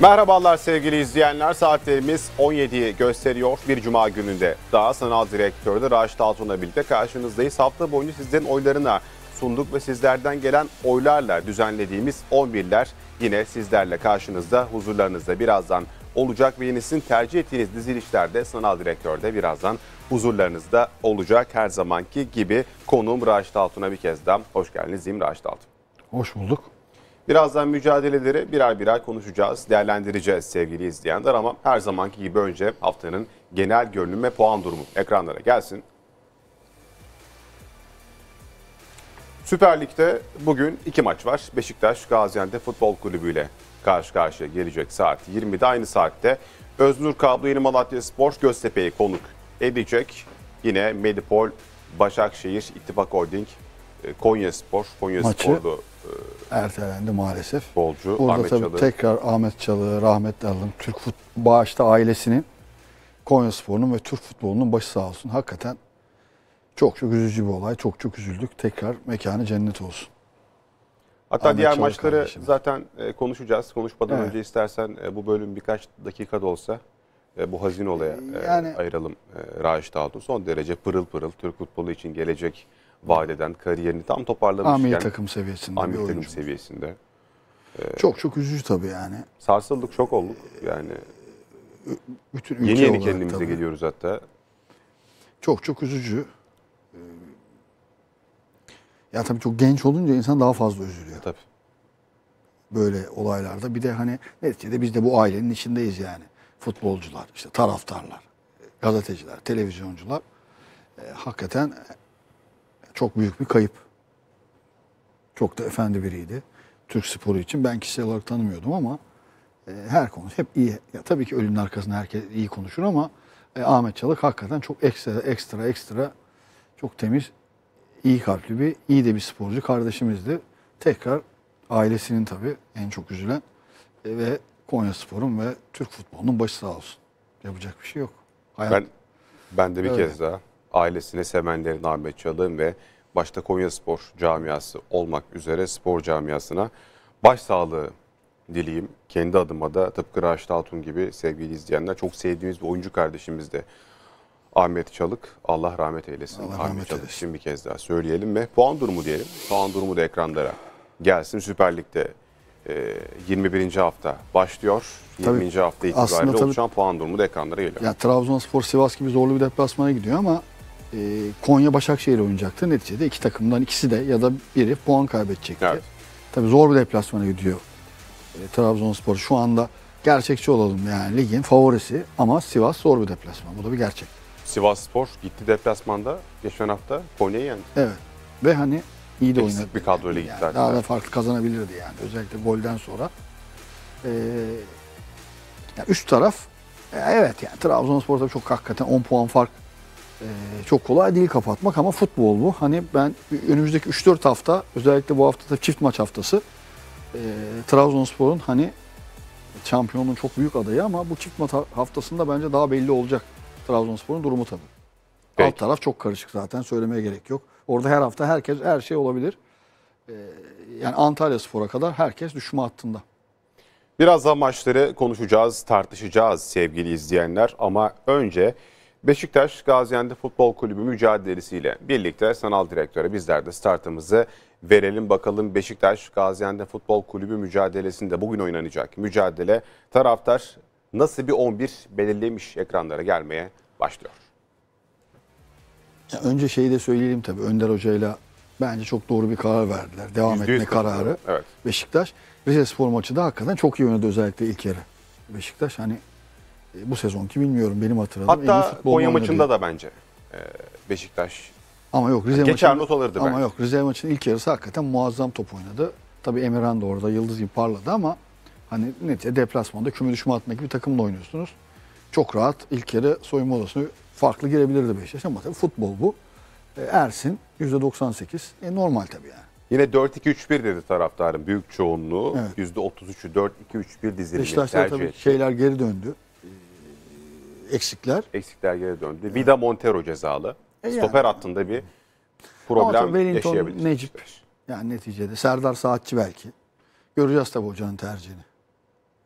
Merhabalar sevgili izleyenler. Saatlerimiz 17'yi gösteriyor. Bir cuma gününde daha sanal direktörde Raşit Altun'la birlikte karşınızdayız. Hafta boyunca sizlerin oylarına sunduk ve sizlerden gelen oylarla düzenlediğimiz 11'ler yine sizlerle karşınızda, huzurlarınızda birazdan olacak ve yine sizin tercih ettiğiniz dizilişlerde sanal direktörde birazdan huzurlarınızda olacak. Her zamanki gibi konuğum Raşit Altun'a bir kez daha hoş geldiniz diyeyim Raşit Altun. Hoş bulduk. Birazdan mücadeleleri birer birer konuşacağız, değerlendireceğiz sevgili izleyenler ama her zamanki gibi önce haftanın genel görünüm ve puan durumu ekranlara gelsin. Süper Lig'de bugün 2 maç var. Beşiktaş Gaziantep Futbol Kulübü ile karşı karşıya gelecek saat 20'de. Aynı saatte Öznur Kablo Yeni Malatyaspor Göztepe'yi konuk edecek. Yine Medipol, Başakşehir, İttifak Holding, Konyaspor'du. Ertelendi maalesef. Futbolcu Burada Ahmet tabii Çalık. tekrar Ahmet Çalık'ı rahmetle aldım. Türk bağışta ailesinin, Konyaspor'un ve Türk futbolunun başı sağ olsun. Hakikaten çok üzücü bir olay. Çok üzüldük. Tekrar mekanı cennet olsun. Hatta Ahmet diğer Çalık maçları kardeşimiz. zaten konuşacağız. Konuşmadan Evet. önce istersen bu bölüm birkaç dakikada olsa bu hazin olaya Yani- ayıralım Raşit Altun. Son derece pırıl pırıl Türk futbolu için gelecek vadeden kariyerini tam toparlamışken. Milli takım seviyesinde bir Milli takım oyuncu. seviyesinde. Çok üzücü tabii yani. Sarsıldık, şok olduk. Yani Bütün ülke yeni olarak kendimize tabii. geliyoruz hatta. Çok üzücü. Ya tabii çok genç olunca insan daha fazla üzülüyor. Tabii. Böyle olaylarda. Bir de hani neticede biz de bu ailenin içindeyiz yani. Futbolcular, işte taraftarlar, gazeteciler, televizyoncular. Hakikaten çok büyük bir kayıp. Çok da efendi biriydi. Türk sporu için. Ben kişisel olarak tanımıyordum ama her konu hep iyi. Ya tabii ki ölümün arkasında herkes iyi konuşur ama Ahmet Çalık hakikaten çok ekstra çok temiz, iyi kalpli iyi de bir sporcu kardeşimizdi. Tekrar ailesinin tabii en çok üzülen ve Konyaspor'un ve Türk futbolunun başı sağ olsun. Yapacak bir şey yok. Hayat Ben de bir öyle. kez daha ailesine, sevenlerin Ahmet Çalık'ın ve başta Konyaspor camiası olmak üzere spor camiasına başsağlığı dileyim. Kendi adıma da tıpkı Raşit Altun gibi sevgili izleyenler çok sevdiğimiz bir oyuncu kardeşimiz de Ahmet Çalık. Allah rahmet eylesin. Allah Ahmet rahmet Çalık eylesin. için bir kez daha söyleyelim ve puan durumu diyelim. Puan durumu da ekranlara gelsin. Süper Lig'de 21. hafta başlıyor. 20. hafta itibariyle aslında tabii- oluşan puan durumu da ekranlara geliyor. Ya Trabzonspor, Sivas gibi zorlu bir deplasmana gidiyor ama Konya Başakşehir oynayacaktı. Neticede iki takımdan ikisi de ya da biri puan kaybedecekti. Evet. Tabii zor bir deplasmana gidiyor Trabzonspor. Şu anda gerçekçi olalım yani ligin favorisi ama Sivas zor bir deplasman. Bu da bir gerçek. Sivasspor gitti deplasmanda geçen hafta Konya'yı yendi. Evet. Ve hani iyi de Eksik oynadı. bir kadroyla gitti Yani zaten. daha da farklı kazanabilirdi yani. Özellikle golden sonra. Yani üst taraf evet yani Trabzonspor tabii çok hakikaten 10 puan fark çok kolay değil kapatmak ama futbol bu. Hani ben önümüzdeki 3-4 hafta özellikle bu hafta da çift maç haftası Trabzonspor'un hani şampiyonluğun çok büyük adayı ama bu çift maç haftasında bence daha belli olacak Trabzonspor'un durumu tabii. Peki. Alt taraf çok karışık zaten söylemeye gerek yok. Orada her hafta herkes her şey olabilir. Yani Antalyaspor'a kadar herkes düşme hattında. Birazdan maçları konuşacağız, tartışacağız sevgili izleyenler ama önce Beşiktaş Gaziantep Futbol Kulübü mücadelesiyle birlikte sanal direktöre bizler de startımızı verelim. Bakalım Beşiktaş Gaziantep Futbol Kulübü mücadelesinde bugün oynanacak mücadele taraftar nasıl bir 11 belirlemiş ekranlara gelmeye başlıyor. Ya önce şeyi de söyleyelim tabii. Önder Hoca'yla bence çok doğru bir karar verdiler. Devam %100 etme kararı. Evet. Beşiktaş. Rizespor maçı da hakikaten çok iyi oynadı özellikle ilk yarı. Beşiktaş hani bu sezonki bilmiyorum benim hatırladığım en iyi Hatta futbol Konya oynadı. maçında da bence Beşiktaş Ama yok Rize geçer maçının, not alırdı ama bence. yok Rize maçının ilk yarısı hakikaten muazzam top oynadı. Tabii Emirhan da orada yıldız gibi parladı ama hani neticede deplasmanda küme düşme hattındaki bir takımla oynuyorsunuz. Çok rahat ilk yarı soyunma odasına farklı girebilirdi Beşiktaş ama tabii futbol bu. Ersin %98 normal tabii yani. Yine 4-2-3-1 dedi taraftarın büyük çoğunluğu. Evet. %33'ü 4-2-3-1 dizilimi Beşiktaş'ta tercih tabii etti. şeyler geri döndü. Eksikler. Eksikler geri döndü. Vida Montero cezalı. Yani. Stoper hattında bir Ama problem tabii Wellington, yaşayabilir. Necip yani neticede Serdar Saatçi belki. Göreceğiz tabii hocanın tercihini.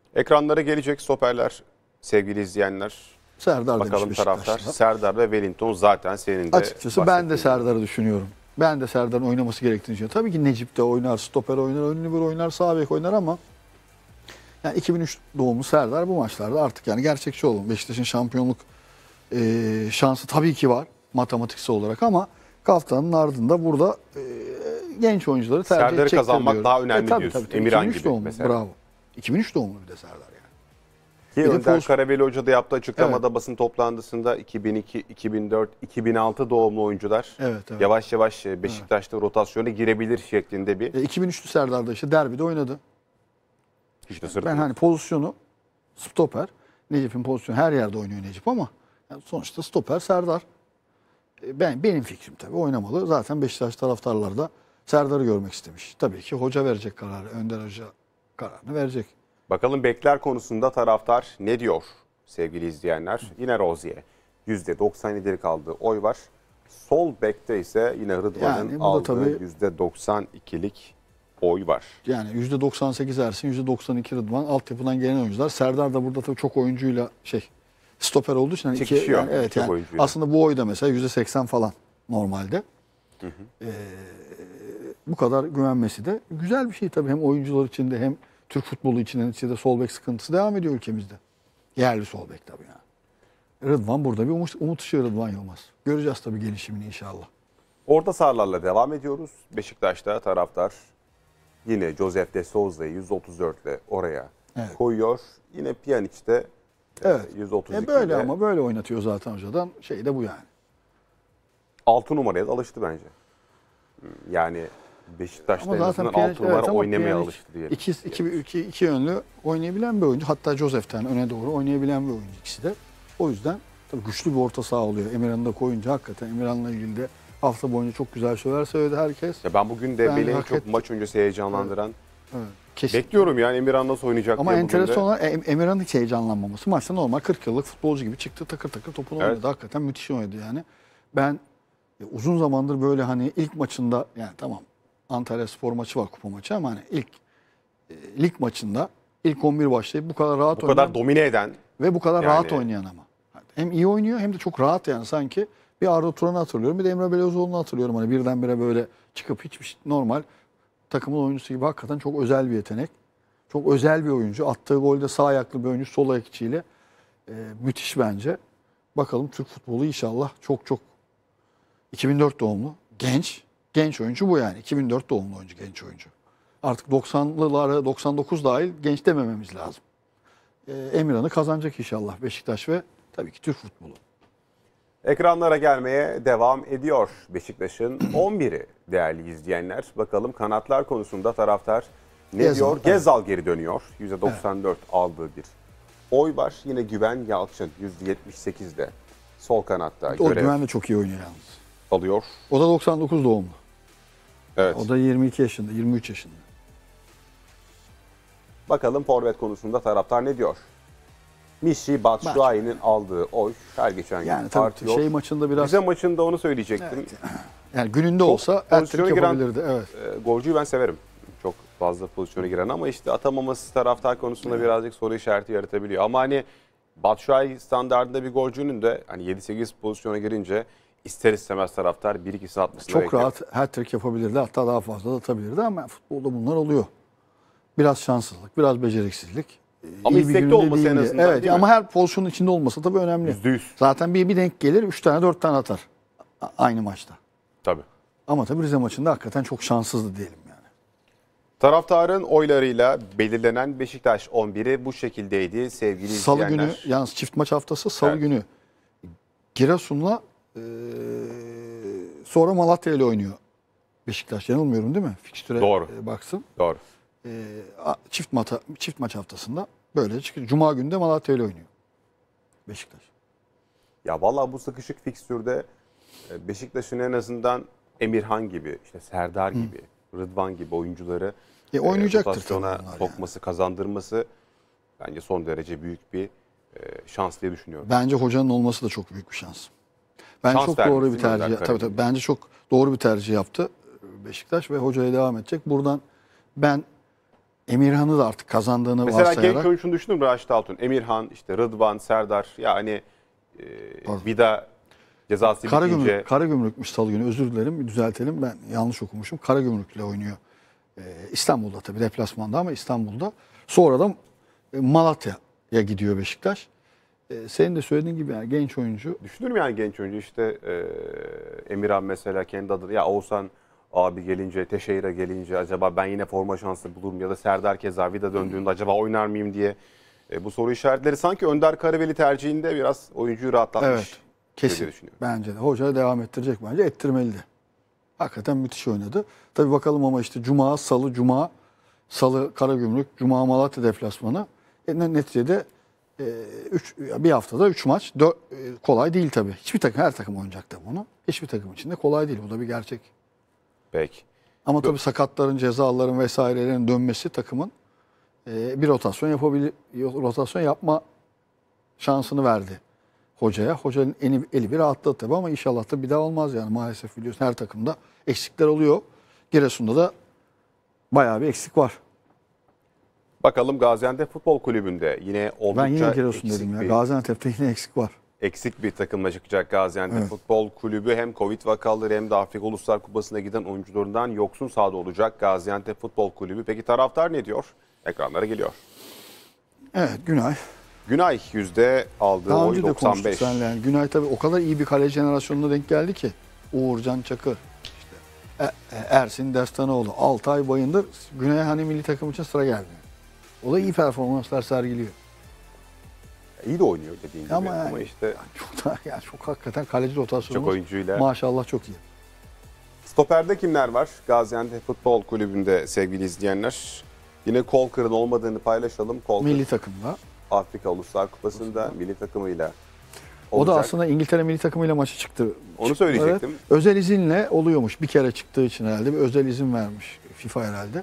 Ekranlara gelecek stoperler sevgili izleyenler. Serdar Bakalım demiş taraftar. Beşiktaş'ta. Serdar ve Wellington zaten senin de Açıkçası ben de bahsettiğin gibi. Serdar'ı düşünüyorum. Ben de Serdar'ın oynaması gerektiğini düşünüyorum. Tabii ki Necip de oynar, stoper oynar, önlü bir oynar, sağ bek oynar ama yani 2003 doğumlu Serdar bu maçlarda artık yani gerçekçi olun. Beşiktaş'ın şampiyonluk şansı tabii ki var matematiksel olarak ama Kaftan'ın ardında burada genç oyuncuları tercih Serdar'ı edecektir kazanmak diyorum. daha önemli tabii, diyorsun. tabii. Emirhan 2003 gibi doğumlu, mesela. bravo. 2003 doğumlu bir de Serdar yani. Ki Bir de Önder Karabeli Hoca da yaptığı açıklamada Evet. basın toplantısında 2002, 2004, 2006 doğumlu oyuncular Evet, evet. yavaş yavaş Beşiktaş'ta rotasyona girebilir şeklinde bir 2003'lü Serdar da işte derbide oynadı. hiç de Ben sırtı. hani pozisyonu stoper. Necip'in pozisyonu her yerde oynuyor Necip ama yani sonuçta stoper Serdar. Benim fikrim tabii oynamalı. Zaten Beşiktaş taraftarları da Serdar'ı görmek istemiş. Tabii ki hoca verecek kararı. Önder Hoca kararını verecek. Bakalım bekler konusunda taraftar ne diyor sevgili izleyenler? Yine Rozier. %97'lik aldığı oy var. Sol bekte ise yine Rıdvan'ın Yani bu da aldığı tabii- %92'lik oy var. Yani %98 Ersin, %92 Rıdvan. Altyapıdan gelen oyuncular. Serdar da burada tabii çok oyuncuyla stoper olduğu için. Hani Çekişiyor yani evet çok yani oyuncuyla. aslında bu oy da mesela %80 falan normalde. Bu kadar güvenmesi de güzel bir şey tabii. Hem oyuncular için de hem Türk futbolu için de sol bek sıkıntısı devam ediyor ülkemizde. Yerli sol bek tabii yani. Rıdvan burada bir umut ışığı Rıdvan Yılmaz. Göreceğiz tabii gelişimini inşallah. Orta sahalarla devam ediyoruz. Beşiktaş'ta taraftar yine Josef de Souza'yı 134 ile oraya Evet. koyuyor. Yine Pjanic'te Evet. 132 Böyle ile ama böyle oynatıyor zaten hocadan. Şey de bu yani. 6 numaraya da alıştı bence. Yani Beşiktaş'ta Ama en zaten azından 6 numara oynamaya alıştı diye. İki yönlü oynayabilen bir oyuncu. Hatta Josef'ten öne doğru oynayabilen bir oyuncu ikisi de. O yüzden tabii güçlü bir orta saha oluyor. Emirhan'ı da koyunca hakikaten Emirhan'la ilgili de hafta boyunca çok güzel şeyler söyledi herkes. Ya ben bugün de Yani beni en hak çok etti. maç öncesi heyecanlandıran. Evet, kesin. Bekliyorum yani Emirhan nasıl oynayacak Ama diye bugün de. enteresan olan Emirhan'ın hiç heyecanlanmaması. Maçta normal 40 yıllık futbolcu gibi çıktı takır takır topunu Evet. oynadı. Hakikaten müthiş oynadı yani. Ben uzun zamandır böyle hani ilk maçında yani tamam Antalya Spor maçı var kupa maçı ama hani ilk lig maçında ilk 11 başlayıp bu kadar rahat Bu kadar oynayan domine eden ve bu kadar yani- rahat oynayan ama. Hem iyi oynuyor hem de çok rahat yani sanki. Bir Arda Turan'ı hatırlıyorum bir de Emre Belözoğlu'nu hatırlıyorum. Hani birdenbire böyle çıkıp hiçbir şey, normal takımın oyuncusu gibi hakikaten çok özel bir yetenek. Çok özel bir oyuncu. Attığı golde sağ ayaklı bir oyuncu sol ayak içiyle müthiş bence. Bakalım Türk futbolu inşallah çok 2004 doğumlu genç oyuncu bu yani. 2004 doğumlu oyuncu genç oyuncu. Artık 90'lılara 99 dahil genç demememiz lazım. Emirhan'ı kazanacak inşallah Beşiktaş ve tabii ki Türk futbolu. ekranlara gelmeye devam ediyor Beşiktaş'ın 11'i değerli izleyenler. Bakalım kanatlar konusunda taraftar ne Gezal, diyor? evet. Gezal geri dönüyor. %94 aldığı bir oy var. Yine Güven Yalçın %78'de sol kanatta O görev Güven de çok iyi oynuyor yalnız. alıyor. O da 99 doğumlu. Evet. O da 22 yaşında, 23 yaşında. Bakalım forvet konusunda taraftar ne diyor? Mişi Batshuayi'nin aldığı oy her geçen gün Yani tabii artıyor. şey maçında biraz Rize maçında onu söyleyecektim. yani gününde olsa pozisyona hat-trick giren- yapabilirdi. Evet. Golcüyü ben severim. Çok fazla pozisyona giren ama işte atamaması taraftar konusunda birazcık soru işareti yaratabiliyor. Ama hani Batshuayi standartında bir golcünün de hani 7-8 pozisyona girince ister istemez taraftar 1-2 atmasını Çok bekliyor. rahat hat-trick yapabilirdi. Hatta daha fazla da atabilirdi ama futbolda bunlar oluyor. Biraz şanssızlık, biraz beceriksizlik. Ama İyi bir istekli gününde olması en değildi. azından, Evet değil mi? ama her pozisyonun içinde olması tabii önemli. %100. Zaten bir denk gelir 3 tane 4 tane atar aynı maçta. Tabii. Ama tabii Rize maçında hakikaten çok şanssızdı diyelim yani. Taraftarın oylarıyla belirlenen Beşiktaş 11'i bu şekildeydi sevgili Salı izleyenler. günü yalnız çift maç haftası Salı Evet. günü Giresun'la sonra Malatya ile oynuyor. Beşiktaş yanılmıyorum değil mi? Fikstüre Doğru. baksın. Doğru. Çift maç haftasında böyle çıkıyor. Cuma günü de Malatya ile oynuyor. Beşiktaş. Ya vallahi bu sıkışık fikstürde Beşiktaş'ın en azından Emirhan gibi, işte Serdar gibi, Rıdvan gibi oyuncuları Oynayacaktır rotasyona tabii onlar sokması, kazandırması bence son derece büyük bir şans diye düşünüyorum. Bence hocanın olması da çok büyük bir şans. Bence Şans çok vermiş doğru bir değil mi Önder tercih. Karagül? Tabii bence çok doğru bir tercih yaptı Beşiktaş ve hocaya devam edecek. Buradan ben Emirhan'ı da artık kazandığını Mesela varsayarak. genç oyuncunu düşünür mü Raşit Altun? Emirhan, işte Rıdvan, Serdar, yani Vida cezası bitince. Karagümrükmüş Salı günü, özür dilerim, bir düzeltelim, ben yanlış okumuşum. Karagümrük'le oynuyor. İstanbul'da tabii, deplasmanda ama İstanbul'da. Sonra da Malatya'ya gidiyor Beşiktaş. Senin de söylediğin gibi yani genç oyuncu. Düşünür mü yani genç oyuncu, işte Emirhan mesela kendi adına, ya Oğuzhan abi gelince, Teşeira gelince acaba ben yine forma şansı bulurum, ya da Serdar keza Vida döndüğünde acaba oynar mıyım diye bu soru işaretleri sanki Önder Karaveli tercihinde biraz oyuncuyu rahatlatmış. Evet, kesin. Bence de. Hoca devam ettirecek bence. Ettirmeli de. Hakikaten müthiş oynadı. Tabii bakalım ama işte Cuma, Salı Karagümrük, Cuma Malatya deplasmanı. Neticede bir haftada 3 maç. Kolay değil tabii. Hiçbir takım, her takım oynayacak tabii bunu. Hiçbir takım için de kolay değil. Bu da bir gerçek. Peki. Ama tabii sakatların, cezaların vesairelerin dönmesi takımın bir rotasyon yapma şansını verdi hocaya. Hocanın eli bir rahatladı tabii ama inşallah da bir daha olmaz yani. Maalesef biliyorsun her takımda eksikler oluyor. Giresun'da da bayağı bir eksik var. Bakalım Gaziantep Futbol Kulübü'nde yine oldukça Ben yine Giresun dedim ya. Gaziantep'te yine eksik var. Eksik bir takımla çıkacak Gaziantep Evet. Futbol Kulübü. Hem Covid vakaları hem de Afrika Uluslar Kupası'na giden oyuncularından yoksun sahada olacak Gaziantep Futbol Kulübü. Peki taraftar ne diyor? Ekranlara geliyor. Evet, Günay. Günay yüzde aldığı Daha oy önce de konuştuk 95. seninle. Yani Günay tabii o kadar iyi bir kaleci jenerasyonuna denk geldi ki. Uğurcan Çakır, işte Ersin Destanoğlu, Altay Bayındır. Günay'a hani milli takım için sıra geldi. O da iyi performanslar sergiliyor. İyi de oynuyor dediğin gibi Ama, ama işte çok hakikaten kaleci rotasyonu çok oyuncuyla. maşallah çok iyi. Stoperde kimler var Gaziantep Futbol Kulübü'nde sevgili izleyenler? Yine Kolkır'ın olmadığını paylaşalım. Kolkır Milli takımda. Afrika Uluslar Kupası'nda milli takımıyla O da olacak. aslında İngiltere milli takımıyla maça çıktı. Onu söyleyecektim. Evet. Özel izinle oluyormuş. Bir kere çıktığı için herhalde. Bir özel izin vermiş FIFA herhalde.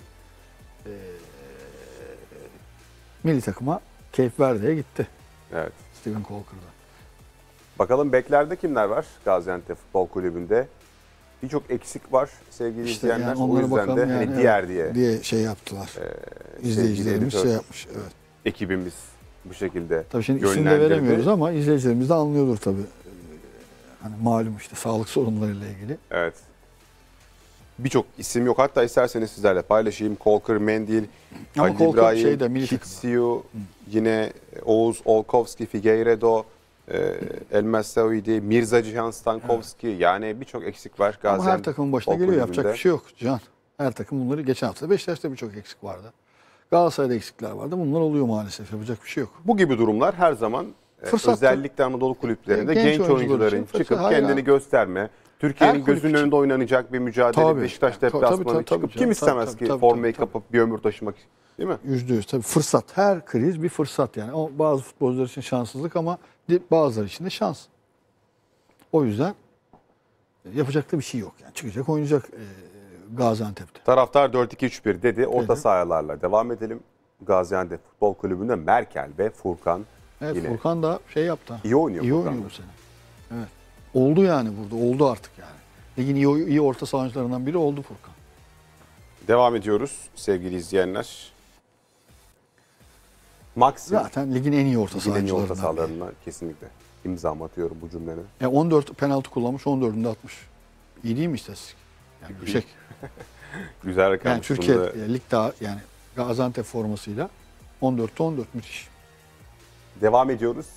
Milli takıma Cape Verde'ye gitti. Evet. Steven Kolkır'da. Bakalım beklerde kimler var Gaziantep Futbol Kulübü'nde? Birçok eksik var sevgili İşte izleyenler. yani O onlara yüzden bakalım de yani, hani evet, diğer diye şey yaptılar. İzleyicilerimiz sevgili şey yapmış. Evet. ekibimiz bu şekilde Tabii şimdi isim de yönlendirdi. veremiyoruz ama izleyicilerimiz de anlıyordur tabii. Hani malum işte sağlık sorunlarıyla ilgili. Evet. Birçok isim yok. Hatta isterseniz sizlerle paylaşayım. Kolkır, Mendil, Ama Halil Kolkır İbrahim, şeyde, milli takımda. Kitsiu, yine Oğuz Olkovski, Figueiredo, El Mesavidi, Mirza Cihan Stankovski. Yani birçok eksik var. Ama her Gaziantep takımın başına Futbol geliyor. Yapacak Kulübü'nde. bir şey yok Can. Her takım bunları, geçen hafta Beşiktaş'ta birçok eksik vardı. Galatasaray'da eksikler vardı. Bunlar oluyor maalesef. Yapacak bir şey yok. Bu gibi durumlar her zaman Fırsattır. özellikle Anadolu kulüplerinde Genç genç oyuncular oyuncuların için çıkıp fırsat. kendini Hayır. gösterme, Türkiye'nin Her kulüp gözünün için. önünde oynanacak bir mücadele, Tabii. Beşiktaş Tabii, deplasmanı tabii, çıkıp tabii kim canım. istemez Tabii, ki tabii, formayı tabii. kapıp bir ömür taşımak, değil mi? %100 tabii fırsat. Her kriz bir fırsat yani. O bazı futbolcular için şanssızlık ama bazıları için de şans. O yüzden yapacak da bir şey yok. Yani çıkacak, oynayacak Gaziantep'te. Taraftar 4-2-3-1 dedi. Orta Dedi. sahalarla devam edelim. Gaziantep Futbol Kulübü'nde Merkel ve Furkan Evet, yine Furkan da şey yaptı. iyi oynuyor. İyi Furkan oynuyor da. bu sene. Evet. Oldu yani burada. Oldu artık yani. Ligin iyi orta sahalarından biri oldu Furkan. Devam ediyoruz sevgili izleyenler. Maxim Zaten ligin en iyi orta ligin en iyi orta sahalarından biri. sahalarına kesinlikle imzamı atıyorum bu cümlene. 14 penaltı kullanmış, 14'ünde atmış. İyi değil mi istatistik? Yani yüksek. Güzel rakam. Yani Türkiye Bunda ligde yani Gaziantep formasıyla 14'te 14 müthiş. devam ediyoruz.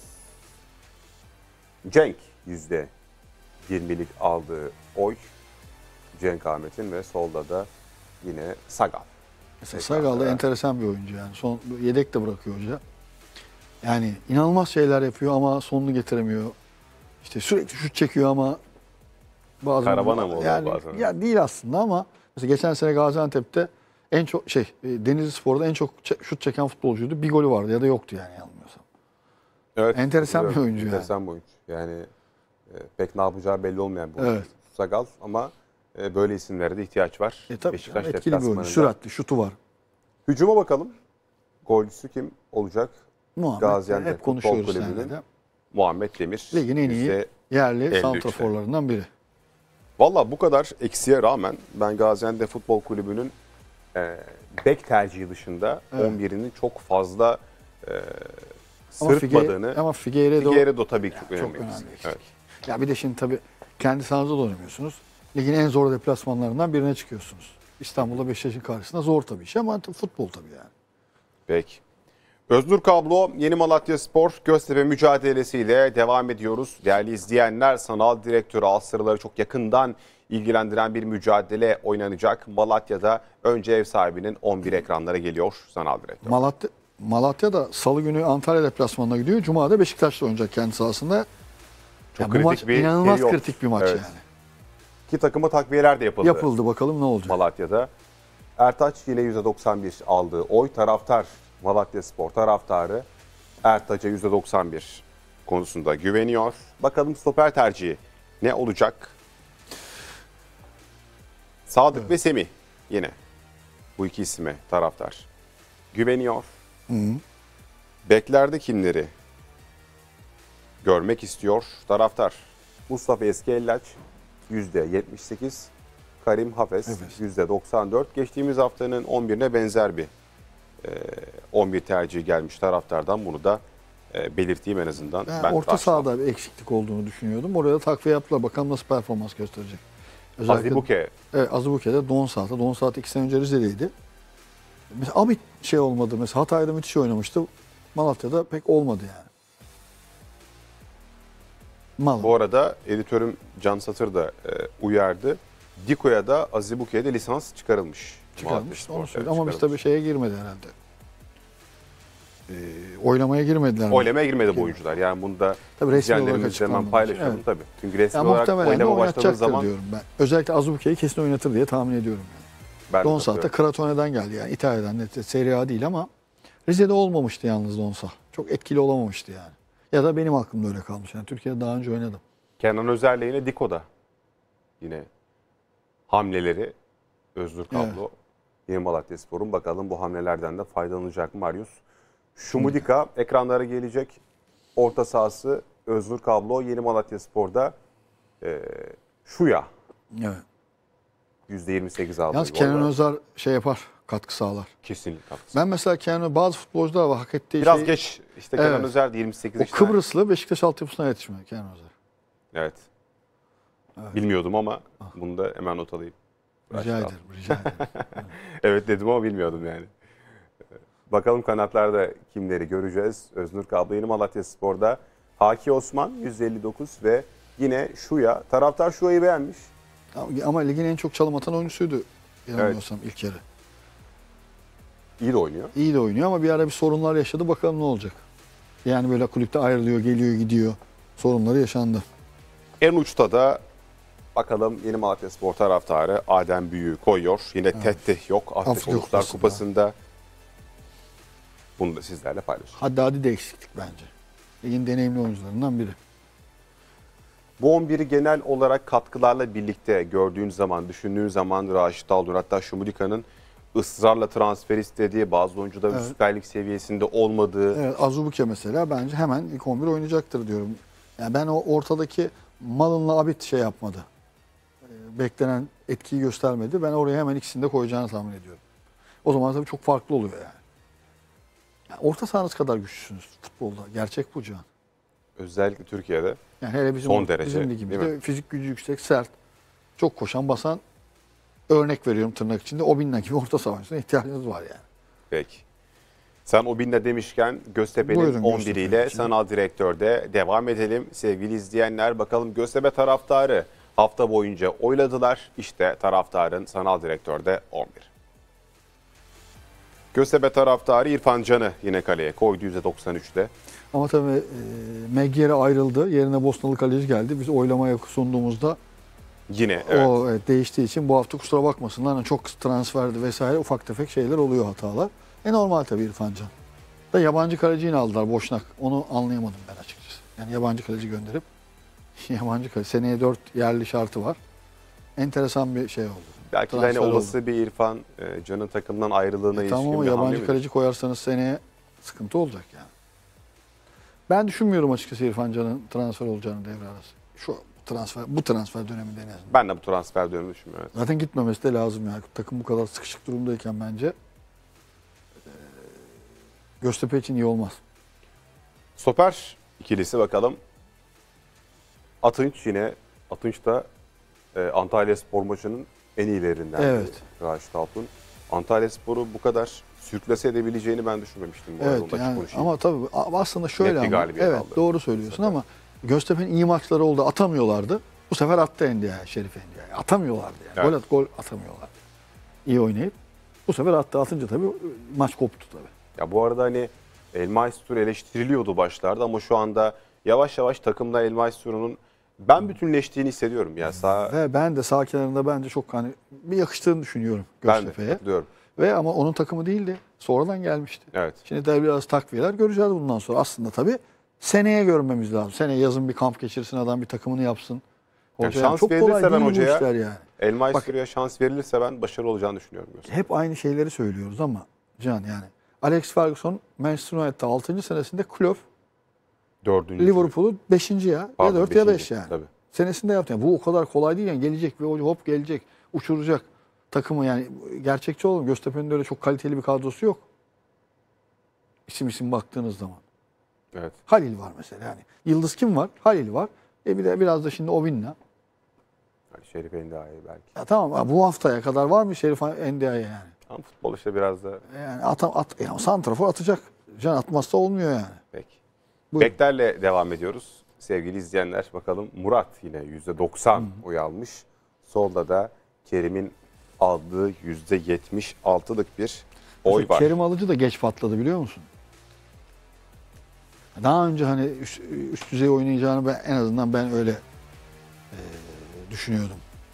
Cenk %20'lik aldığı oy. Cenk Ahmet'in ve solda da yine Sagal. Mesela Sagal da enteresan bir oyuncu yani. Son yedek de bırakıyor hoca. Yani inanılmaz şeyler yapıyor ama sonunu getiremiyor. İşte sürekli şut çekiyor ama bazen Karavana mı oluyor yani, bazen? ya değil aslında ama mesela geçen sene Gaziantep'te en çok Denizlispor'da en çok şut çeken futbolcuydu. Bir golü vardı ya da yoktu yani yanılmıyorsam. Evet, Enteresan bir katılıyorum. oyuncu yani. Enteresan bir oyuncu. Yani pek ne yapacağı belli olmayan bir oyuncu. Evet. Sagal ama böyle isimlere de ihtiyaç var. Tabii Beşiktaş etkili bir oyuncu. deplasmanında. Süratli, şutu var. Hücuma bakalım. Golcüsü kim olacak? Muhammed, Gaziantep hep Futbol konuşuyoruz Kulübü'nün seninle de. Muhammed Demir. Ligin en iyi %53'te. yerli santraforlarından biri. Valla bu kadar eksiğe rağmen ben Gaziantep Futbol Kulübü'nün bek tercihi dışında Evet. 11'inin çok fazla Ama sırıtmadığını. Figueiredo tabii ki çok önemli. çok bir isim. önemli. Evet. Ya bir de şimdi tabii kendi sahanızda da oynamıyorsunuz. Ligin en zor deplasmanlarından birine çıkıyorsunuz. İstanbul'da Beşiktaş'ın karşısında zor tabii iş ama futbol tabii yani. Peki. Öznur Kablo, Yeni Malatyaspor Göztepe mücadelesiyle devam ediyoruz. Değerli izleyenler, sanal direktörü Asırları çok yakından ilgilendiren bir mücadele oynanacak. Malatya'da önce ev sahibinin 11 ekranlara geliyor sanal direktör. Malatya'da salı günü Antalya deplasmanına gidiyor. Cuma'da Beşiktaş'ta oynayacak kendi sahasında. Çok Bu kritik maç bir inanılmaz periyot. kritik bir maç Evet. yani. İki takıma takviyeler de yapıldı. Yapıldı, bakalım ne olacak. Malatya'da. Ertaç yine %91 aldığı oy. Taraftar, Malatyaspor taraftarı Ertaç'a %91 konusunda güveniyor. Bakalım stoper tercihi ne olacak? Sadık ve Semih yine bu iki isme taraftar güveniyor. Beklerde kimleri görmek istiyor taraftar? Mustafa Eskiellaç %78, Karim Hafez %94. Geçtiğimiz haftanın 11'ine benzer bir 11 tercihi gelmiş taraftardan, bunu da belirteyim en azından. Ben orta sahada bir eksiklik olduğunu düşünüyordum. Oraya takviye yaptılar. Bakalım nasıl performans gösterecek. Azibuke. Evet, Azibuke'de Don Saat 2 sene önce Rize'deydi. Mesela Amit şey olmadı. Mesela Hatay'da müthiş oynamıştı. Malatya'da pek olmadı yani. Bu arada editörüm Can Satır da uyardı. Diko'ya da Azibuke'ye de lisans çıkarılmış. Onu söyledi ama biz tabii şeye girmedi herhalde. Oylamaya girmediler. Oylamaya girmedi bu oyuncular. Yani bunu da izleyenlerimizle hemen paylaşalım evet. tabii. Çünkü resmi Yani olarak oynama başladığı zaman diyorum ben. Özellikle Azibuke'yi kesin oynatır diye tahmin ediyorum. Yani. Don Saat'ta Cratone'den geldi yani. İtalya'dan, Serie A değil ama Rize'de olmamıştı yalnız Don Saat. Çok etkili olamamıştı yani. Ya da benim aklımda öyle kalmış. Yani Türkiye'de daha önce oynadım. Kenan Özer'le yine Diko'da yine hamleleri Öznur Kablo. Evet. Yeni Malatyaspor'un, bakalım bu hamlelerden de faydalanacak mı Marius? Şumudika ekranlara gelecek. Orta sahası Öznur Kablo, Yeni Malatyaspor'da Şuya. Evet. %28 aldı. Yalnız Kenan Özer şey yapar, katkı sağlar. Kesinlikle. Ben mesela bazı futbolcular var, hak ettiği biraz geç. İşte Kenan Özer de 28 yaşında. O Kıbrıslı Beşiktaş altyapısına yetişmedi Kenan Özer. Evet. Bilmiyordum ama bunu da hemen not alayım. Rica ederim. Evet dedim ama bilmiyordum yani. Bakalım kanatlarda kimleri göreceğiz? Öznur Kablo Yeni Malatyaspor'da. Haki Osman %59 ve yine Şuya. Taraftar Şuya'yı beğenmiş. Ama ligin en çok çalım atan oyuncusuydu. Yanılmıyorsam ilk yarı. İyi de oynuyor. İyi de oynuyor ama bir ara bir sorunlar yaşadı. Bakalım ne olacak. Yani böyle kulüpte ayrılıyor, geliyor, gidiyor. Sorunları yaşandı. En uçta da bakalım Yeni Malatyaspor taraftarı Adem Büyük'ü koyuyor. Yine Tettih yok. Afrika Uluslar Kupası'nda. Bunu da sizlerle paylaşıyorum. Haddadi de eksiklik bence. Ligin deneyimli oyuncularından biri. Bu 11'i genel olarak katkılarla birlikte gördüğün zaman, düşündüğün zaman Raşit Aldur, hatta Şumudika'nın ısrarla transfer istediği, bazı oyuncuların Süper Lig seviyesinde olmadığı. Evet, Azubuke mesela bence hemen ilk 11 oynayacaktır diyorum. Yani ben o ortadaki Malın'la Abit şey yapmadı. Beklenen etkiyi göstermedi. Ben oraya hemen ikisini de koyacağını tahmin ediyorum. O zaman tabii çok farklı oluyor yani. Orta sahanız kadar güçlüsünüz futbolda. Gerçek bu Can. Özellikle Türkiye'de. Yani hele bizim ligimizde fizik gücü yüksek, sert, çok koşan, basan, örnek veriyorum tırnak içinde, Obinna gibi orta sahancısına ihtiyacınız var yani. Peki. Sen Obinna demişken Göztepe'nin 11 ile sanal direktörde devam edelim. Sevgili izleyenler, bakalım Göztepe taraftarı hafta boyunca oyladılar. İşte taraftarın sanal direktörde 11. Göztepe taraftarı İrfan Can'ı yine kaleye koydu %93'te. Ama tabii Meggeri ayrıldı. Yerine Bosnalı kaleci geldi. Biz oylamaya sunduğumuzda yine o değiştiği için bu hafta kusura bakmasınlar. Yani çok transferdi vesaire, ufak tefek şeyler oluyor, hatalar. Normal tabii İrfan Can. Da yabancı kaleci yine aldılar, Boşnak. Onu anlayamadım ben açıkçası. Yani yabancı kaleci gönderip yabancı kaleci. Seneye 4 yerli şartı var. Enteresan bir şey oldu. Belki de hani olası bir İrfan Can'ın takımdan ayrılığına ilişkin tamam, bir hamle yabancı kaleci koyarsanız seneye sıkıntı olacak yani. Ben düşünmüyorum açıkçası İrfan Can'ın transfer olacağını devre arası. Şu bu transfer döneminde en azından. Ben de bu transfer dönemi düşünmüyorum. Evet. Zaten gitmemesi de lazım yani. Takım bu kadar sıkışık durumdayken bence Göztepe için iyi olmaz. Stoper ikilisi bakalım. Atınç yine. Atınç da Antalyaspor maçının en iyilerinden. Evet. Raşit Altun. Antalyaspor'u bu kadar sürklase edebileceğini ben düşünmemiştim. Bu arada. Evet Onu da yani, konuşayım. ama tabii aslında şöyle Net bir ama galibiyet evet aldı. doğru söylüyorsun ama Göztepe'nin iyi maçları oldu. Atamıyorlardı. Bu sefer attı NDI'ye, Şerif NDI'ye. Atamıyorlardı yani. Evet. Gol atamıyorlardı. İyi oynayıp bu sefer attı. Atınca tabii maç koptu tabii. Ya bu arada hani El Maestro eleştiriliyordu başlarda ama şu anda yavaş yavaş takımda El Maestro'nun ben bütünleştiğini hissediyorum. Ya Ve ben de sağ kenarında bence çok hani bir yakıştığını düşünüyorum ben de Göztepe'ye. katılıyorum. Ve ama onun takımı değildi. Sonradan gelmişti. Evet. Şimdi de biraz takviyeler göreceğiz bundan sonra. Aslında tabii seneye görmemiz lazım. Seneye yazın bir kamp geçirsin, adam bir takımını yapsın. Yani Hoca şans çok verilirse kolay ben değil bu hocaya işler yani. El Maestro'ya şans verilirse ben başarılı olacağını düşünüyorum. Hep aynı şeyleri söylüyoruz ama Can yani. Alex Ferguson Manchester United'da 6. senesinde Klopp 4. Liverpool'u 5. ya. Pardon, Ya 4 ya 5 beşinci, yani. tabii. Senesinde yaptı. Yani bu o kadar kolay değil yani. Gelecek ve hop gelecek. Uçuracak takımı yani. Gerçekçi olun. Göztepe'nin de öyle çok kaliteli bir kadrosu yok. İsim baktığınız zaman. Evet. Halil var mesela yani. Yıldız kim var? Halil var. Bir de biraz da şimdi Ovinna. Yani Şerif Endiaye belki. Ya tamam bu haftaya kadar var mı Şerif Endia'ya yani? Ama futbol işte biraz da Yani yani santrafor atacak. Can atmazsa olmuyor yani. pek. Buyurun. Beklerle devam ediyoruz. Sevgili izleyenler bakalım Murat yine %90 oy almış. Solda da Kerim'in aldığı %76'lık bir oy var. Kerim Alıcı da geç patladı biliyor musun? Daha önce hani üst düzey oynayacağını en azından ben öyle düşünüyordum.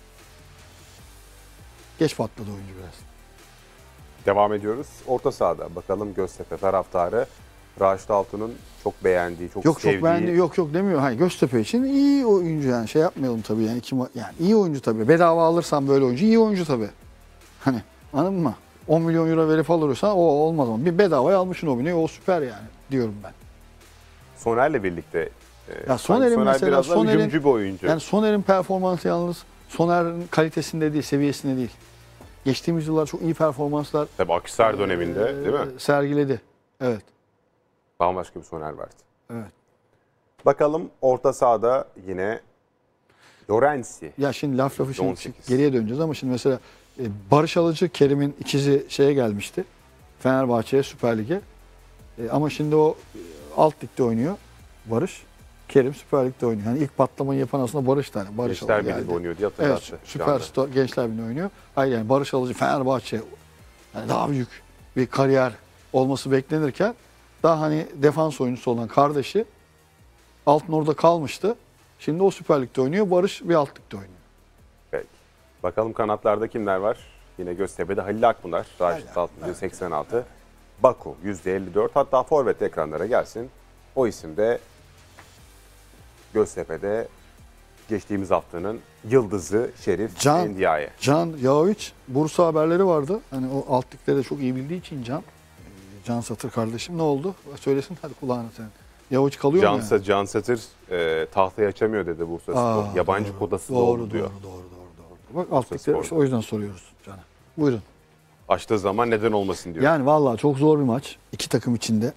Geç patladı oyuncu biraz. Devam ediyoruz. Orta sahada bakalım Göztepe taraftarı Raşit Altun'un çok beğendiği, çok sevdiği. Çok beğendi. Yok demiyor. Hayır Göztepe için iyi oyuncu yani şey yapmayalım tabii yani yani iyi oyuncu tabii. Bedava alırsan böyle oyuncu iyi oyuncu tabii. Hani anladın mı? 10 milyon euro verip alırsan o olmaz ama bir bedavaya almışsın o bineyi o süper yani diyorum ben. Soner'le birlikte. Ya Soner'in mesela biraz daha hücumcu bir oyuncu. Yani Soner'in performansı yalnız Soner'in kalitesinde değil, seviyesinde değil. Geçtiğimiz yıllar çok iyi performanslar Tabii Akhisar döneminde değil mi? sergiledi. Evet. Bambaşka bir Soner vardı. Evet. Bakalım orta sahada yine Lorenzi. Ya şimdi lafı şimdi 18. geriye döneceğiz ama şimdi mesela Barış Alıcı Kerim'in ikizi şeye gelmişti. Fenerbahçe'ye Süper Lig'e. Ama şimdi o alt ligde oynuyor Barış. Kerim Süper Lig'de oynuyor. Yani ilk patlamayı yapan aslında Barış'tı. Yani Barış Gençler geldi. Birliği'nde oynuyor diye Evet, hatırlattı. Süperstar Gençler Birliği'nde oynuyor. Hayır yani Barış Alıcı Fenerbahçe yani daha büyük bir kariyer olması beklenirken daha hani defans oyuncusu olan kardeşi Altınordu'da kalmıştı. Şimdi o Süper Lig'de oynuyor. Barış bir alt ligde oynuyor. Peki. Bakalım kanatlarda kimler var? Yine Göztepe'de Halil Akpınar, Raşit Altun %86, Baku %54. Hatta forvet ekranlara gelsin. O isim de Göztepe'de geçtiğimiz haftanın yıldızı Şerif Endiaye. Can Yahoviç Bursa haberleri vardı. Hani o alt ligleri de çok iyi bildiği için Can Satır kardeşim ne oldu? Söylesin hadi kulağına sen. Yahoviç kalıyor mu yani? Can Satır tahtayı açamıyor dedi Bursa Spor. Yabancı kodası da oldu diyor. Doğru. Bak alt ligleri işte o yüzden soruyoruz Can'a. Buyurun. Açtığı zaman neden olmasın diyor. Yani vallahi çok zor bir maç. İki takım içinde.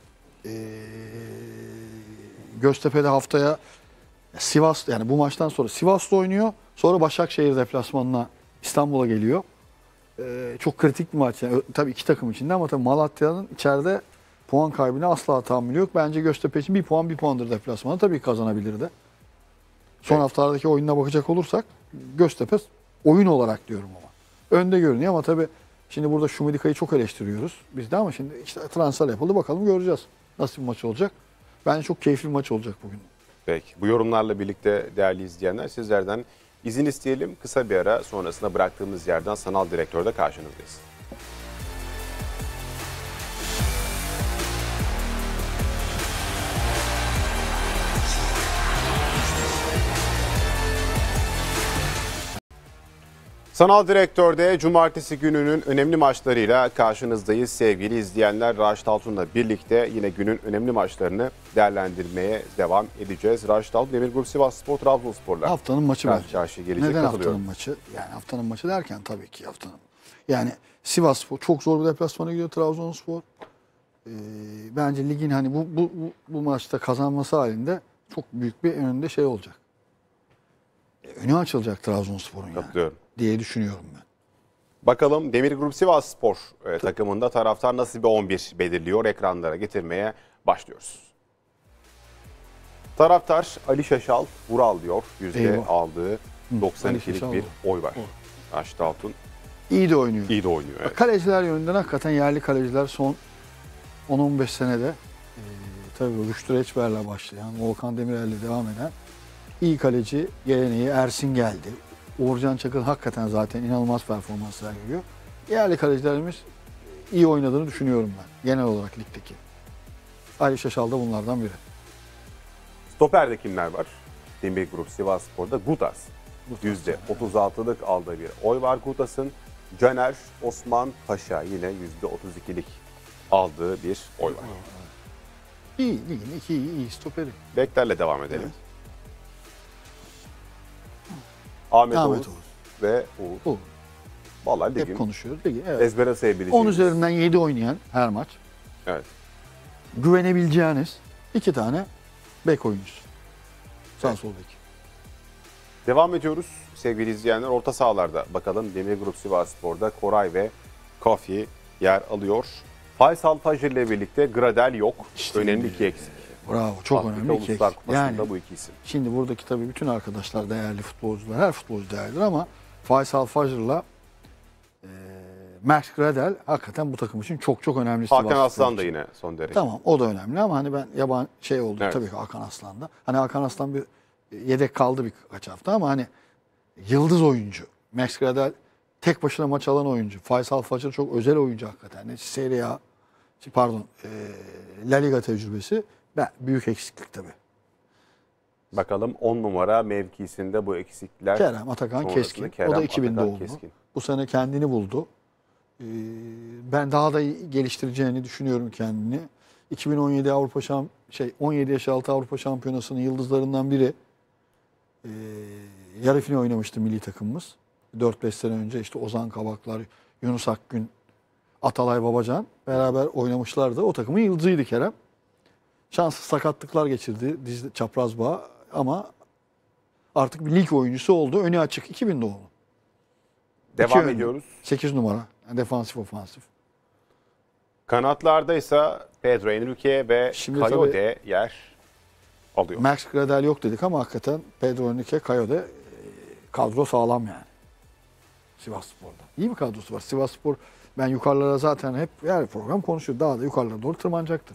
Göztepe'de haftaya Sivas yani bu maçtan sonra Sivas'ta oynuyor. Sonra Başakşehir deplasmanına İstanbul'a geliyor. Çok kritik bir maç. Yani, tabii iki takım içinde ama tabii Malatya'nın içeride puan kaybına asla tahammülü yok. Bence Göztepe için bir puandır deplasmanı. Tabii kazanabilirdi. Son Evet. haftalardaki oyununa bakacak olursak Göztepe oyun olarak diyorum ama. Önde görünüyor ama tabii şimdi burada Şumidika'yı çok eleştiriyoruz biz de ama şimdi işte transfer yapıldı bakalım göreceğiz. Nasıl bir maç olacak? Bence çok keyifli bir maç olacak bugün. Peki. Bu yorumlarla birlikte değerli izleyenler sizlerden izin isteyelim. Kısa bir ara sonrasında bıraktığımız yerden sanal direktörde karşınızdayız. Sanal Direktör'de cumartesi gününün önemli maçlarıyla karşınızdayız sevgili izleyenler. Raşit Altun'la birlikte yine günün önemli maçlarını değerlendirmeye devam edeceğiz. Raşit Altun, Demir Grup Sivasspor, Trabzonspor'la Haftanın maçı bence. karşı gelecek. Neden haftanın maçı? Yani haftanın maçı derken tabii ki haftanın. Yani Sivasspor çok zor bir deplasmana gidiyor, Trabzonspor. Bence ligin hani bu maçta kazanması halinde çok büyük bir önünde şey olacak. Önü açılacak Trabzonspor'un yani Katılıyorum. diye düşünüyorum ben. Bakalım Demir Grup Sivasspor takımında taraftar nasıl bir 11 belirliyor, ekranlara getirmeye başlıyoruz. Taraftar Ali Şaşal, Vural diyor. Yüzde Eyvah. aldığı Ali 92'lik Şaşal bir var. oy var. Raşit Altun İyi de oynuyor. iyi de oynuyor. Evet. Kaleciler yönünden hakikaten yerli kaleciler son 10-15 senede tabii Rüştü Reçber'le başlayan, Volkan Demirel'le devam eden iyi kaleci geleneği Ersin geldi. Uğurcan Çakır hakikaten zaten inanılmaz performanslar geliyor. Yerli kalecilerimiz iyi oynadığını düşünüyorum ben genel olarak ligdeki. Ali Şaşal da bunlardan biri. Stoperde kimler var? Demir Grup Sivasspor'da Gutas. %36'lık aldığı bir oy var Gutas'ın. Caner Osman Paşa yine %32'lik aldığı bir oy var. İyi, ligin iki iyi stoperi. Beklerle devam edelim. Ahmet Oğuz ve Uğur. Bu. Vallahi ligin Hep konuşuyoruz. Peki, evet. ezbere sayabileceğimiz. 10 üzerinden 7 oynayan her maç. Evet. Güvenebileceğiniz 2 tane bek oyuncusu. Sağ sol bek. Devam ediyoruz sevgili izleyenler. Orta sahalarda bakalım Demir Grup Sivasspor'da Koray ve Kafi yer alıyor. Faysal Fajr ile birlikte Gradel yok. İşte önemli iki eksik. Bravo. Çok Afrika önemli iki Uluslar eksik. Kupası'nda Yani bu iki isim. şimdi buradaki tabii bütün arkadaşlar değerli futbolcular. Her futbolcu değerlidir ama Faysal Fajr'la Max Gradel hakikaten bu takım için çok çok önemli. Hakan Sivas Aslan Spor da için. yine son derece. Tamam, o da önemli ama hani ben yaban şey oldu Evet. tabii ki Hakan Aslan'da. Hani Hakan Aslan bir yedek kaldı birkaç hafta ama hani yıldız oyuncu. Max Gradel tek başına maç alan oyuncu. Faysal Fajr çok özel oyuncu hakikaten. Serie A, La Liga tecrübesi büyük eksiklik tabii. Bakalım 10 numara mevkisinde bu eksikler. Kerem Atakan sonrasında Keskin. Kerem O da 2000 Atakan doğumlu. Keskin. Bu sene kendini buldu. Ben daha da geliştireceğini düşünüyorum kendini. 2017 17 yaş altı Avrupa Şampiyonası'nın yıldızlarından biri. Yarı final oynamıştı milli takımımız. 4-5 sene önce işte Ozan Kabaklar, Yunus Akgün, Atalay Babacan beraber oynamışlardı. O takımın yıldızıydı Kerem. Şanssız sakatlıklar geçirdi çapraz bağ ama artık bir lig oyuncusu oldu. Önü açık. 2000 doğumlu. Devam yönlü. ediyoruz. 8 numara. Yani defansif ofansif. Kanatlarda ise Pedro Enrique ve Şimdi Kayode yer alıyor. Max Gradel yok dedik ama hakikaten Pedro Enrique, Kayode kadro sağlam yani. Sivasspor'da. İyi bir kadrosu var. Sivasspor ben yukarılara zaten hep her program konuşuyor. Daha da yukarılara doğru tırmanacaktır.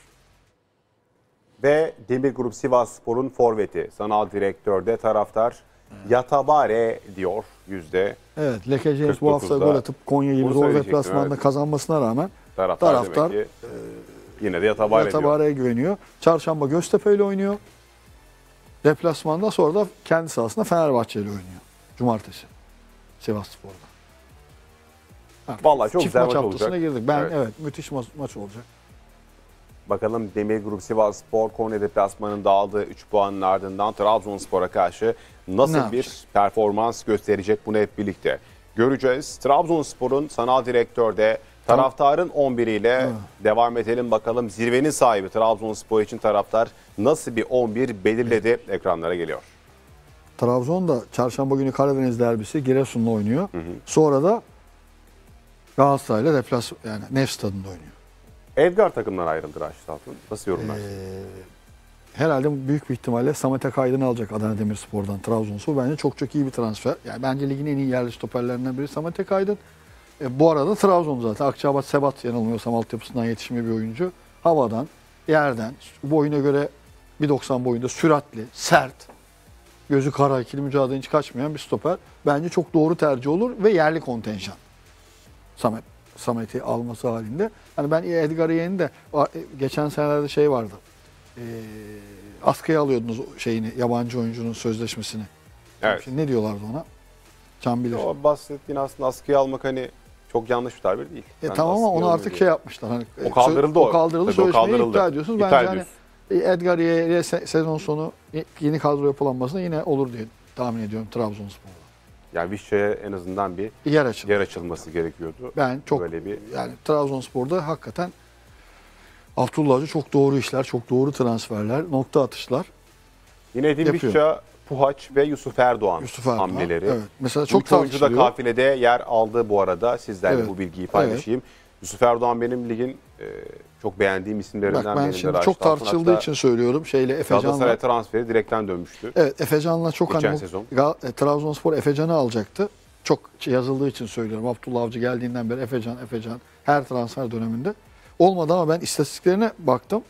Ve Demir Grup Sivasspor'un forveti, sanal direktörde taraftar Yatabare diyor yüzde. Evet, Leke James bu hafta 49'da gol atıp Konya gibi bunu zor söyleyecektim, deplasmanda evet. kazanmasına rağmen Taraftar demek ki yine de Yatabare diyor. Yatabare'ye güveniyor. Çarşamba Göztepe ile oynuyor. Deplasmanda sonra da kendi sahasında Fenerbahçe ile oynuyor. Cumartesi. Sivasspor'da. Artık Vallahi çok çift güzel maç maç haftasına olacak. girdik. Evet, müthiş maç olacak. Bakalım Demir Grup Sivasspor Konya deplasmanında aldığı 3 puanın ardından Trabzonspor'a karşı nasıl Ne bir yapacak? performans gösterecek, bunu hep birlikte göreceğiz. Trabzonspor'un sanal direktörde taraftarın 11'iyle devam edelim. Bakalım zirvenin sahibi Trabzonspor için taraftar nasıl bir 11 belirledi, ekranlara geliyor. Trabzon da çarşamba günü Karadeniz derbisi Giresun'la oynuyor. Sonra da Galatasaray'la yani Nef Stadı'nda oynuyor. Edgar takımdan ayrıldı Raşit Altun. Nasıl yorumlar? Herhalde büyük bir ihtimalle Samet Akaydın'ı alacak Adana Demirspor'dan Trabzonspor. Bence çok çok iyi bir transfer. Yani bence ligin en iyi yerli stoperlerinden biri Samet Akaydın. Bu arada Trabzon zaten. Akçaabat Sebat yanılmıyorsam altyapısından yetişme bir oyuncu. Havadan, yerden, boyuna göre 1.90 boyunda süratli, sert, gözü kara, ikili mücadeleden hiç kaçmayan bir stoper. Bence çok doğru tercih olur ve yerli kontenjan. Samet'i alması halinde. Hani ben Edgar Yeğen'i de geçen senelerde şey vardı. Askıya alıyordunuz yabancı oyuncunun sözleşmesini. Evet. Şimdi ne diyorlardı ona? Can bilir. O bahsettiğin aslında askıya almak hani çok yanlış bir tabir değil. Ben de Tamam ama askıya onu alıyor artık diye. şey yapmışlar. Hani, O kaldırıldı o kaldırıldı. Tabii o Sözleşmeyi kaldırıldı. iptal ediyorsunuz. İptal Bence hani ediyorsun. Edgar Yeğe sezon sonu yeni kadro yapılanmasında yine olur diye tahmin ediyorum Trabzonspor'da. Yani Vişça'ya en azından bir Yer açılması gerekiyordu. Ben çok böyle bir yani Trabzonspor'da hakikaten Abdullah Avcı çok doğru işler, çok doğru transferler, nokta atışlar yine Edin yapıyor. Vişça, Puhaç ve Yusuf Erdoğan, Yusuf Erdoğan. hamleleri. Evet. Mesela çok Üç oyuncu da tartışılıyor. kafilede yer aldı bu arada. Sizlerle Evet. bu bilgiyi paylaşayım. Yusuf Erdoğan benim ligin çok beğendiğim isimlerinden Bak ben birinde. şimdi Raşit çok Altın. tartışıldığı Hatta için söylüyorum. Efecan'la. Galatasaray transferi direkten dönmüştü. Evet, Efecan'la çok Geçen hani sezon. Trabzonspor Efecan'ı alacaktı. Çok yazıldığı için söylüyorum. Abdullah Avcı geldiğinden beri Efecan her transfer döneminde. Olmadı ama ben istatistiklerine baktım.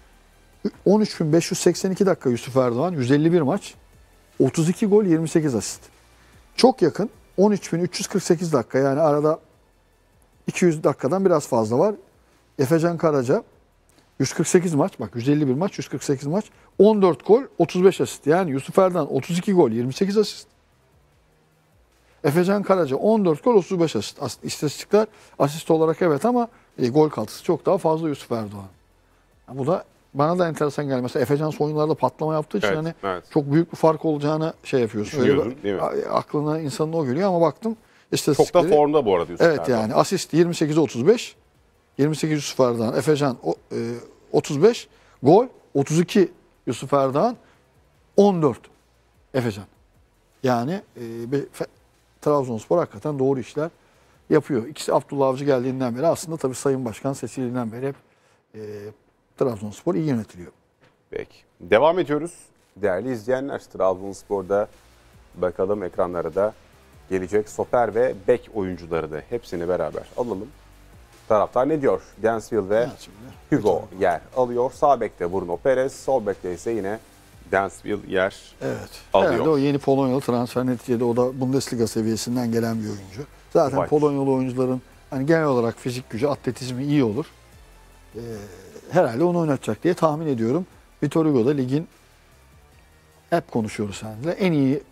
13.582 dakika Yusuf Erdoğan, 151 maç, 32 gol, 28 asist. Çok yakın 13.348 dakika, yani arada 200 dakikadan biraz fazla var. Efecan Karaca 148 maç, bak 151 maç, 148 maç, 14 gol, 35 asist. Yani Yusuf Erdoğan 32 gol, 28 asist. Efecan Karaca 14 gol, 35 asist. İstatistikler asist olarak evet ama gol katkısı çok daha fazla Yusuf Erdoğan. Bu da bana da enteresan geldi. Mesela Efecan son yıllarda patlama yaptığı için Evet. çok büyük bir fark olacağını yapıyorsun. Düşünüyordun, değil mi? Aklına insanın o geliyor ama baktım Çok istatistikleri. da formda bu arada Yusuf Evet Erdoğan. yani asist 28'e 35. 28 Yusuf Erdoğan. Efecan 35. Gol 32 Yusuf Erdoğan. 14 Efecan. Yani Trabzonspor hakikaten doğru işler yapıyor. İkisi Abdullah Avcı geldiğinden beri aslında tabii Sayın Başkan seçildiğinden beri hep Trabzonspor iyi yönetiliyor. Peki. Devam ediyoruz. Değerli izleyenler, Trabzonspor'da bakalım ekranlara da gelecek stoper ve bek oyuncuları da hepsini beraber alalım. Taraftar ne diyor? Dansville ve Hugo yer alıyor. Sağ bekte Bruno Perez, sol bekte ise yine Dansville yer alıyor. Herhalde o yeni Polonyalı transfer, neticede o da Bundesliga seviyesinden gelen bir oyuncu. Zaten Puhaç. Polonyalı oyuncuların hani genel olarak fizik gücü, atletizmi iyi olur. Herhalde onu oynatacak diye tahmin ediyorum. Vitor Hugo da ligin, hep konuşuyoruz seninle, en iyi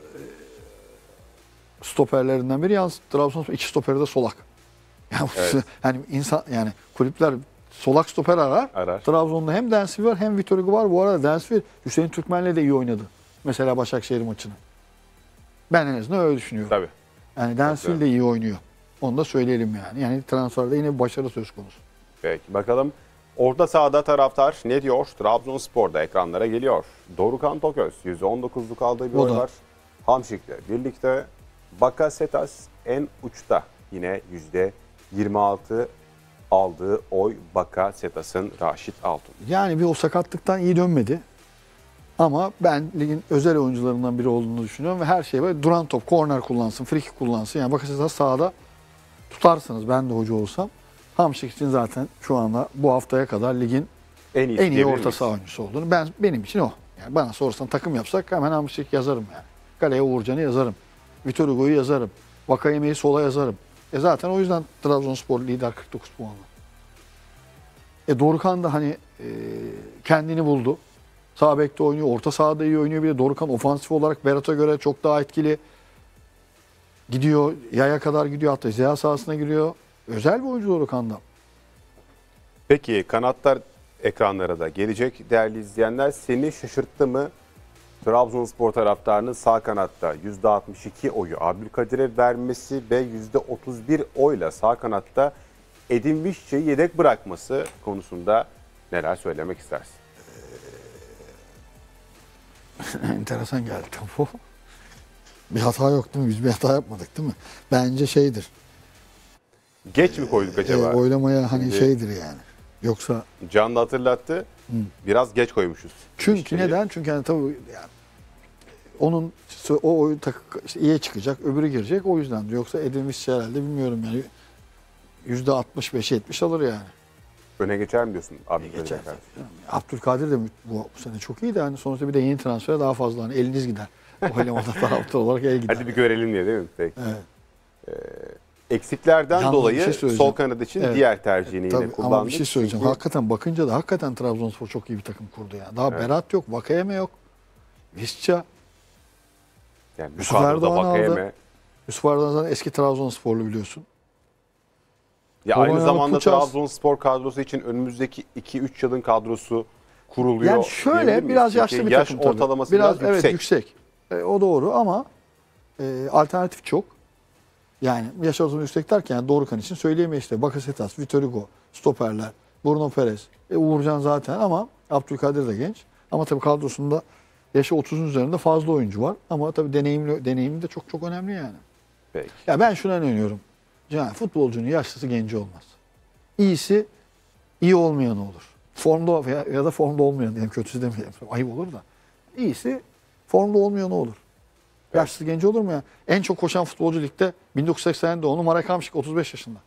stoperlerinden biri. Yalnız Trabzonspor iki stoperi de solak. Yani, Evet. hani insan, yani kulüpler solak stoper arar. Trabzon'da hem Dansville var hem Vitor Hugo var. Bu arada Dansville Hüseyin Türkmen'le de iyi oynadı. Mesela Başakşehir maçını. Ben en azından öyle düşünüyorum. Tabii. Yani Dansville de iyi oynuyor. Onu da söyleyelim yani. Yani transferde yine bir başarı söz konusu. Peki bakalım. Orta sahada taraftar ne diyor? Trabzonspor'da ekranlara geliyor. Dorukhan Toköz %19'luk aldığı bir O oy da. var. Hamşik'le birlikte Bakasetas en uçta. Yine %26 aldığı oy Bakasetas'ın Raşit Altun. Yani bir o sakatlıktan iyi dönmedi. Ama ben ligin özel oyuncularından biri olduğunu düşünüyorum ve her şey böyle duran top, korner kullansın, frikik kullansın. Yani Bakasetas sahada tutarsınız, ben de hoca olsam. Hamşik için zaten şu anda bu haftaya kadar ligin en iyi orta saha oyuncusu olduğunu, benim için o. Yani bana sorarsan takım yapsak hemen Hamşik yazarım yani. Kaleye Uğurcan'ı yazarım. Vitor Hugo'yu yazarım. Vakayeme'yi sola yazarım. Zaten o yüzden Trabzonspor lider 49 puanla. Dorukhan da hani kendini buldu. Sağ bekte oynuyor, orta sahada iyi oynuyor. Bir de Dorukhan ofansif olarak Berat'a göre çok daha etkili. Gidiyor, yaya kadar gidiyor, hatta ceza sahasına giriyor. Özel bir oyuncu Dorukhan'da. Peki kanatlar ekranlara da gelecek değerli izleyenler. Seni şaşırttı mı? Trabzonspor taraftarının sağ kanatta %62 oyu Abdülkadir'e vermesi ve %31 oyla sağ kanatta Edin Vişça'yı yedek bırakması konusunda neler söylemek istersin? Enteresan geldi bu. Bir hata yok değil mi? Biz bir hata yapmadık değil mi? Bence şeydir. Geç mi koyduk acaba? Oylamaya hani Şimdi şeydir yani. Yoksa Can da hatırlattı. Biraz geç koymuşuz. çünkü Vişça'yı. neden? Çünkü yani tabii yani onun o oyun işte iyiye çıkacak, öbürü girecek, o yüzden. Yoksa Edin Visca herhalde bilmiyorum yani %65-70 alır yani. Öne geçer mi diyorsun Abdülkadir'e Geçer. karşı? Abdülkadir de bu sene çok iyi de hani sonuçta bir de yeni transfere daha fazla hani eliniz gider. Oylamada taraftar olarak el gider. Hadi bir görelim diye değil mi? Peki. Evet. Eksiklerden Yalnız bir dolayı şey söyleyeceğim. sol kanat için Evet. diğer tercihini Tabii, yine kullandı. ama bir şey söyleyeceğim. Çünkü Hakikaten bakınca da hakikaten Trabzonspor çok iyi bir takım kurdu yani. Daha Evet. Berat yok, Vakayeme yok. Visca, yani bu Yusuf kadroda Erdoğan Vakayeme, aldı. Yusuf Ardan zaten eski Trabzonsporlu biliyorsun. Ya aynı Polonyalı zamanda Kuças. Trabzonspor kadrosu için önümüzdeki 2-3 yılın kadrosu kuruluyor. Yani şöyle diyebilir miyiz? biraz Çünkü yaşlı bir yaş takım tabii. ortalaması biraz evet, yüksek. yüksek. O doğru ama alternatif çok. Yani yaş ortalaması yüksek derken yani Dorukhan için söyleyemeyiz işte. Bakasetas, Vitor Hugo, stoperler, Bruno Perez, Uğurcan zaten ama Abdülkadir de genç. Ama tabii kadrosunda yaşı 30'un üzerinde fazla oyuncu var. Ama tabii deneyimi de çok önemli yani. Peki. Ya ben şuna inanıyorum. Yani futbolcunun yaşlısı genci olmaz. İyisi iyi olmayan olur. Formda ya da formda olmayan diyelim, kötüsü demeyelim. Ayıp olur da. İyisi formda olmayan olur. Yaşlısı genci olur mu ya? En çok koşan futbolcu ligde 1980'de doğumlu Marek Hamšík 35 yaşında.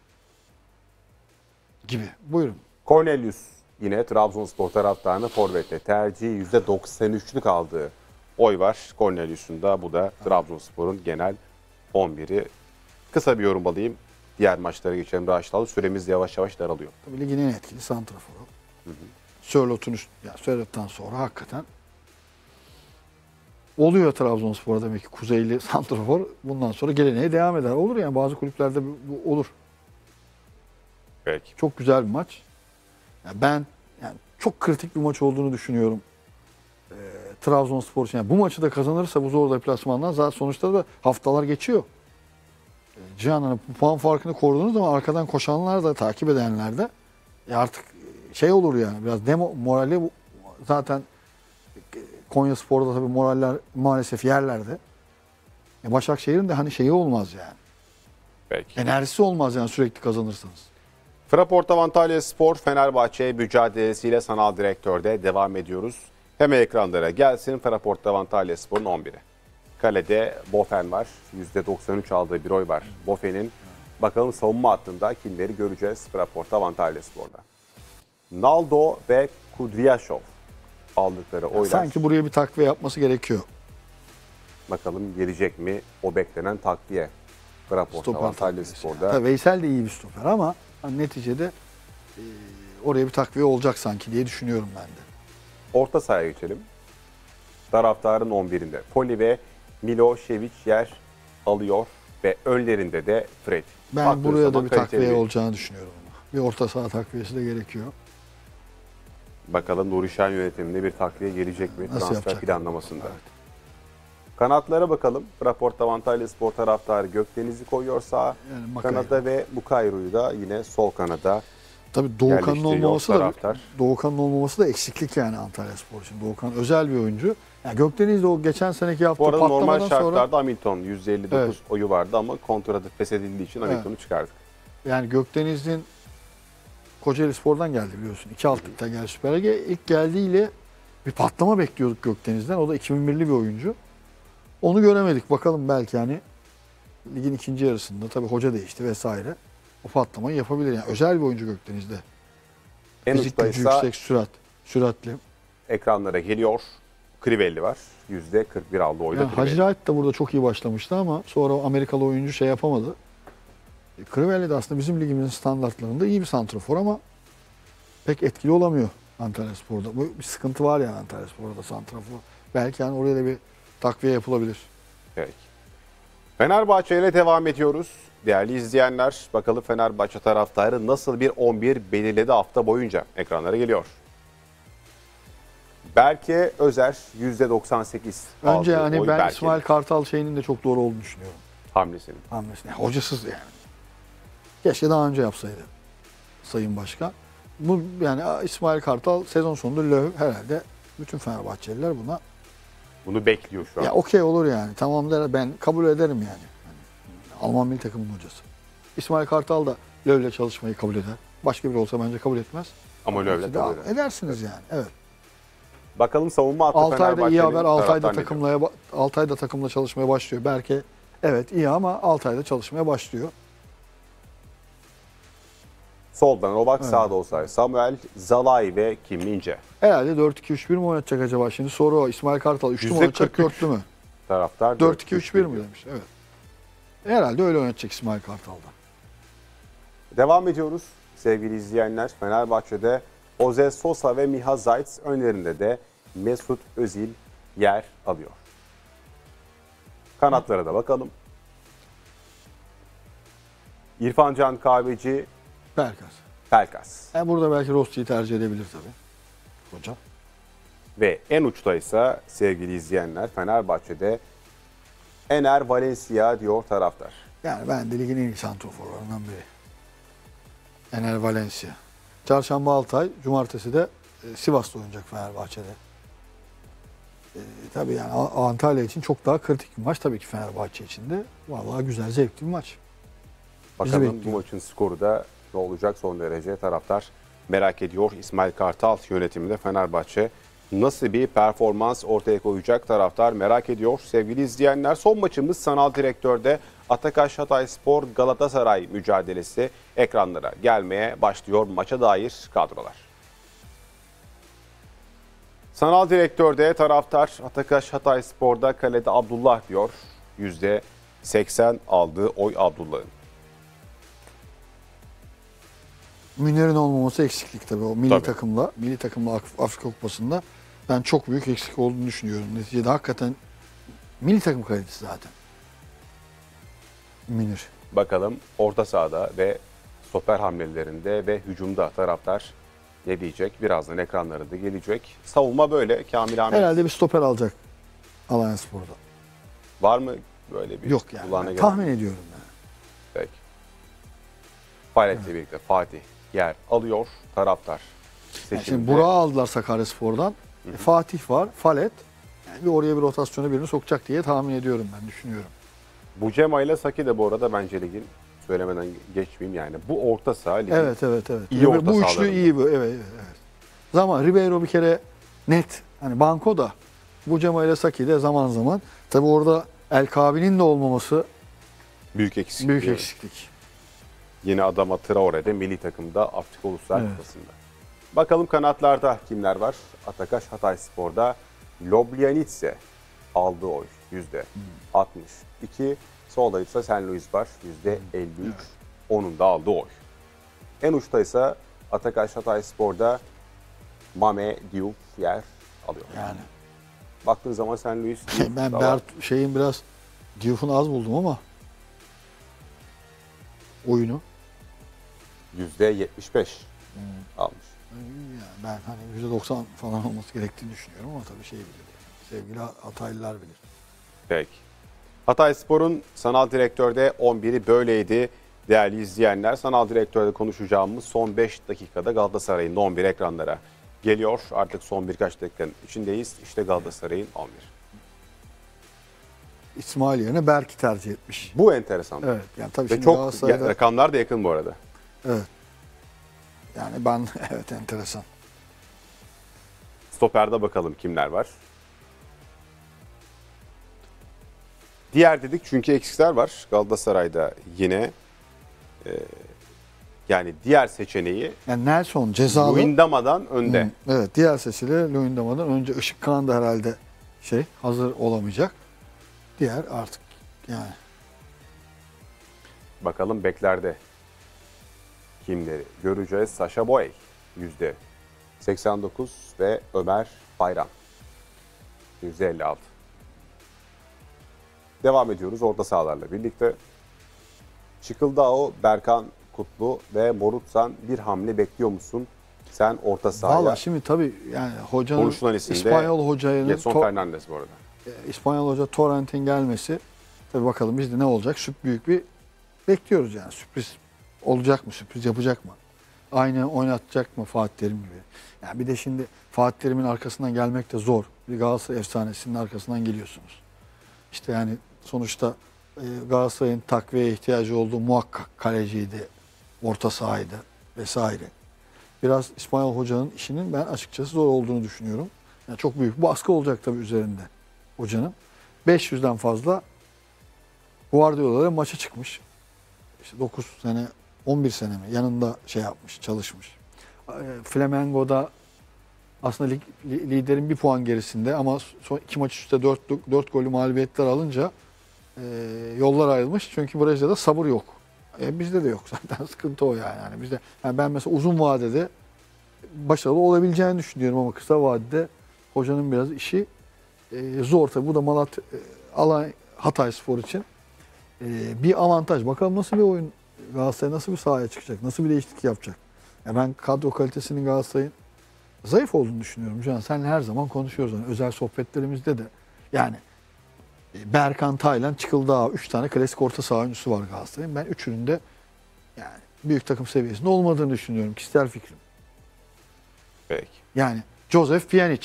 Gibi. Buyurun. Cornelius yine Trabzonspor taraftarının forvette tercihi %93'lük aldığı oy var Cornelius'un da. Bu da Trabzonspor'un genel 11'i. Kısa bir yorum alayım. Diğer maçlara geçelim Raşit. Süremiz yavaş yavaş daralıyor. Tabii ligin en etkili santraforu. Sörlot'un Sörlot'tan sonra hakikaten oluyor Trabzonspor'a demek ki kuzeyli santrafor. Bundan sonra geleneğe devam eder. Olur yani bazı kulüplerde bu olur. Peki. Çok güzel bir maç. Ben çok kritik bir maç olduğunu düşünüyorum. Trabzonspor için. Yani bu maçı da kazanırsa bu zor deplasmandan zaten sonuçta da haftalar geçiyor. Cihan puan farkını koruduğunuz zaman arkadan koşanlar da takip edenler de artık şey olur yani biraz morali zaten Konyaspor'da tabii moraller maalesef yerlerde. Başakşehir'in de hani şeyi olmaz yani. Peki. Enerjisi olmaz yani sürekli kazanırsanız. Fraport Antalya Spor Fenerbahçe mücadelesiyle sanal direktörde devam ediyoruz. Hemen ekranlara gelsin Fraport Antalya Spor'un 11'i. Kalede Bofen var. %93 aldığı bir oy var Bofen'in. Bakalım savunma hattında kimleri göreceğiz Fraport Antalya Spor'da. Naldo ve Kudryashov aldıkları oylar. Sanki buraya bir takviye yapması gerekiyor. Bakalım gelecek mi o beklenen takviye Fraport Antalya Spor'da. Tabii Veysel de iyi bir stoper ama neticede oraya bir takviye olacak sanki diye düşünüyorum ben de. Orta sahaya geçelim. Taraftarın 11'inde Poli ve Milošević yer alıyor ve önlerinde de Fred. Ben Baktığı buraya da zaman bir kaliteli takviye olacağını düşünüyorum. Bir orta saha takviyesi de gerekiyor. Bakalım Nuri Şen yönetiminde bir takviye gelecek mi Nasıl transfer yapacaklar? planlamasında. Evet. Kanatlara bakalım. Fraport Antalya Spor taraftarı Gökdeniz'i koyuyor sağa. Yani Makayro. Kanada ve Mukayru'yu da yine sol kanada. Tabii Doğukan'ın olmaması da taraftar. eksiklik yani Antalya Spor için. Doğukan özel bir oyuncu. Yani Gökdeniz de o geçen seneki yaptığı Bu arada normal patlamadan şartlarda sonra Hamilton %59 Evet. oyu vardı ama kontratı feshedildiği için Hamilton'u çıkardık. yani Gökdeniz'in Kocaeli Spor'dan geldi biliyorsun. 2 geldi Süper Lig'e. İlk geldiğiyle bir patlama bekliyorduk Gökdeniz'den. O da 2001'li bir oyuncu. Onu göremedik. Bakalım belki yani ligin ikinci yarısında tabii hoca değişti vesaire. O patlamayı yapabilir. Yani özel bir oyuncu Gökdeniz'de. En Fizik uçta gücü ise yüksek, süratli. ekranlara geliyor. Crivelli var. %41 aldı oyla Yani Crivelli. Hacı Rahit de burada çok iyi başlamıştı ama sonra o Amerikalı oyuncu şey yapamadı. Crivelli de aslında bizim ligimizin standartlarında iyi bir santrafor ama pek etkili olamıyor Antalya Spor'da. Bu bir sıkıntı var yani Antalya Spor'da santrafor. Belki yani oraya da bir takviye yapılabilir. Peki. Fenerbahçe ile devam ediyoruz. Değerli izleyenler, bakalım Fenerbahçe taraftarı nasıl bir 11 belirledi hafta boyunca ekranlara geliyor. Berke Özer %98 Önce aldığı yani oy ben Berke'nin. İsmail Kartal şeyinin de çok doğru olduğunu düşünüyorum. Hamlesinin. Hamlesine. Hocasız yani. Keşke daha önce yapsaydı Sayın Başkan. Bu yani İsmail Kartal sezon sonunda herhalde bütün Fenerbahçeliler buna Bunu bekliyor şu an. ya okey olur yani. Tamam der, ben kabul ederim yani. Alman milli takımının hocası. İsmail Kartal da Löw'le çalışmayı kabul eder. Başka biri olsa bence kabul etmez. Ama Löw'le Siz kabul de eder. edersiniz yani. Evet. Bakalım savunma hattı Altay'da Fenerbahçe'nin iyi haber. taraftarını Altay'da takımla çalışmaya başlıyor. Belki evet iyi ama Altay'da çalışmaya başlıyor. Soldan Novak, sağda olsaydı Samuel, Zalai ve Kim Min-jae. Herhalde 4-2-3-1 mi oynatacak acaba şimdi? Soru o. İsmail Kartal 3'lü mü oynatacak, %43 4'lü mü? Taraftar 4-2-3-1 mi demiş. Evet. Herhalde öyle oynatacak İsmail Kartal'da. Devam ediyoruz sevgili izleyenler. Fenerbahçe'de Jose Sosa ve Miha Zayt, önlerinde de Mesut Özil yer alıyor. Kanatlara da bakalım. İrfan Can Kahveci, Pelkas. Pelkas. Burada belki Rossi'yi tercih edebilir tabii. Hoca. Ve en uçta ise sevgili izleyenler Fenerbahçe'de Ener Valencia diyor taraftar. Yani ben de ligin en iyi santroforlarından biri. Ener Valencia. Çarşamba Altay, cumartesi de Sivas'ta oynayacak Fenerbahçe'de. Tabii yani Antalya için çok daha kritik bir maç tabii ki Fenerbahçe için de. Vallahi güzel, zevkli bir maç. Bakalım bu bekliyor. maçın skoru da ne olacak son derece taraftar merak ediyor. İsmail Kartal yönetiminde Fenerbahçe nasıl bir performans ortaya koyacak taraftar merak ediyor. Sevgili izleyenler son maçımız sanal direktörde Atakaş Hatayspor Galatasaray mücadelesi ekranlara gelmeye başlıyor. Maça dair kadrolar. Sanal direktörde taraftar Atakaş Hatayspor'da kalede Abdullah diyor. %80 aldığı oy Abdullah'ın. Münir'in olmaması eksiklik tabii o milli Tabii. takımla. Milli takımla Afrika Kupası'nda ben çok büyük eksik olduğunu düşünüyorum. Neticede hakikaten milli takım kalitesi zaten. Münir. Bakalım orta sahada ve stoper hamlelerinde ve hücumda taraftar ne diyecek? Birazdan ekranlarında gelecek. Savunma böyle. Kamil Ahmet Herhalde bir stoper alacak Alanyaspor'da. var mı böyle bir Yok yani. kulağına Ben gelen? tahmin ediyorum yani. Peki. Faalet'le birlikte Fatih yer alıyor taraftar. Yani Seçimde. şimdi Burak'ı aldılar Sakaryaspor'dan. Fatih var, Falet. Yani bir oraya bir rotasyona birini sokacak diye tahmin ediyorum ben, düşünüyorum. Bucema ile Saki de bu arada bence ligin söylemeden geçmeyeyim yani. Bu orta saha ligin Evet. İyi orta bu üçlü sahalarında. iyi bu. Evet. Zaman Ribeiro bir kere net. Hani banko da Bucema ile Saki de zaman zaman. Tabi orada El Kabi'nin de olmaması büyük eksiklik. büyük diyorum. eksiklik. Yine Adama Traore'de milli takımda Afrika Uluslar Evet. Kupası'nda. Bakalım kanatlarda kimler var? Atakaş Hatayspor'da Ljubljanitse aldığı oy %62. Solda ise St. Louis var %53. Onun da aldığı oy. En uçta ise Atakaş Hatayspor'da Mame Diouf yer alıyor. Yani Baktığın zaman St. Louis Diouf ben da var. şeyin biraz Diouf'un az buldum ama oyunu. %75 almış. Yani ben hani %90 falan olması gerektiğini düşünüyorum ama tabii şey bilir. Yani. Sevgili Hataylılar bilir. Peki. Hatayspor'un sanal direktörde 11'i böyleydi. Değerli izleyenler, sanal direktörde konuşacağımız son 5 dakikada Galatasaray'ın 11 ekranlara geliyor. Artık son birkaç dakikanın içindeyiz. İşte Galatasaray'ın 11. İsmail yerine Berk'i tercih etmiş. Bu enteresan. Evet. Yani tabii Ve şimdi çok Galatasaray'da rakamlar da yakın bu arada. evet. Yani ben evet enteresan. Stoperde bakalım kimler var. Diğer dedik çünkü eksikler var. Galatasaray'da yine yani diğer seçeneği Yani Nelson cezalı. Luyendama'dan önde. Evet, diğer sesiyle Luyendama'dan önce Işık Kağan da herhalde hazır olamayacak. Diğer artık yani Bakalım beklerde kimleri göreceğiz. Sacha Boey %89 ve Ömer Bayram %56. Devam ediyoruz orta sahalarla birlikte. Çıkıldao, Berkan Kutlu ve Morutsan bir hamle bekliyor musun? Sen orta sahaya. valla şimdi tabii yani hocanın Konuşulan isimde İspanyol hocanın Gedson Fernandes bu arada. İspanyol hoca Torrent'in gelmesi tabii bakalım bizde ne olacak? Büyük bir bekliyoruz yani. Sürpriz olacak mı? Sürpriz yapacak mı? Aynı oynatacak mı Fatih Terim gibi? Yani bir de şimdi Fatih Terim'in arkasından gelmek de zor. Bir Galatasaray efsanesinin arkasından geliyorsunuz. İşte yani sonuçta Galatasaray'ın takviye ihtiyacı olduğu muhakkak kaleciydi, orta sahaydı vesaire. Biraz İspanyol hocanın işinin ben açıkçası zor olduğunu düşünüyorum. Yani çok büyük bir baskı olacak tabii üzerinde hocanın. 500'den fazla Guardiola'ya maça çıkmış. İşte 9 sene, 11 sene mi yanında yapmış, çalışmış. Flamengo'da aslında liderin bir puan gerisinde ama son 2 maç üstte 4 golü mağlubiyetler alınca yollar ayrılmış. Çünkü Brezilya'da sabır yok. Bizde de yok zaten sıkıntı o yani. Bizde yani ben mesela uzun vadede başarılı olabileceğini düşünüyorum ama kısa vadede hocanın biraz işi zor tabii. Bu da Hatayspor için bir avantaj. Bakalım nasıl bir oyun Galatasaray nasıl bir sahaya çıkacak? Nasıl bir değişiklik yapacak? Ya ben kadro kalitesinin Galatasaray'ın zayıf olduğunu düşünüyorum. Can, seninle her zaman konuşuyoruz. Yani özel sohbetlerimizde de. Yani Berkan, Taylan, Çıkıldağ. 3 tane klasik orta saha oyuncusu var Galatasaray'ın. Ben üçünün de yani büyük takım seviyesinde olmadığını düşünüyorum. Kişisel fikrim. Peki. Yani Joseph Pjanic,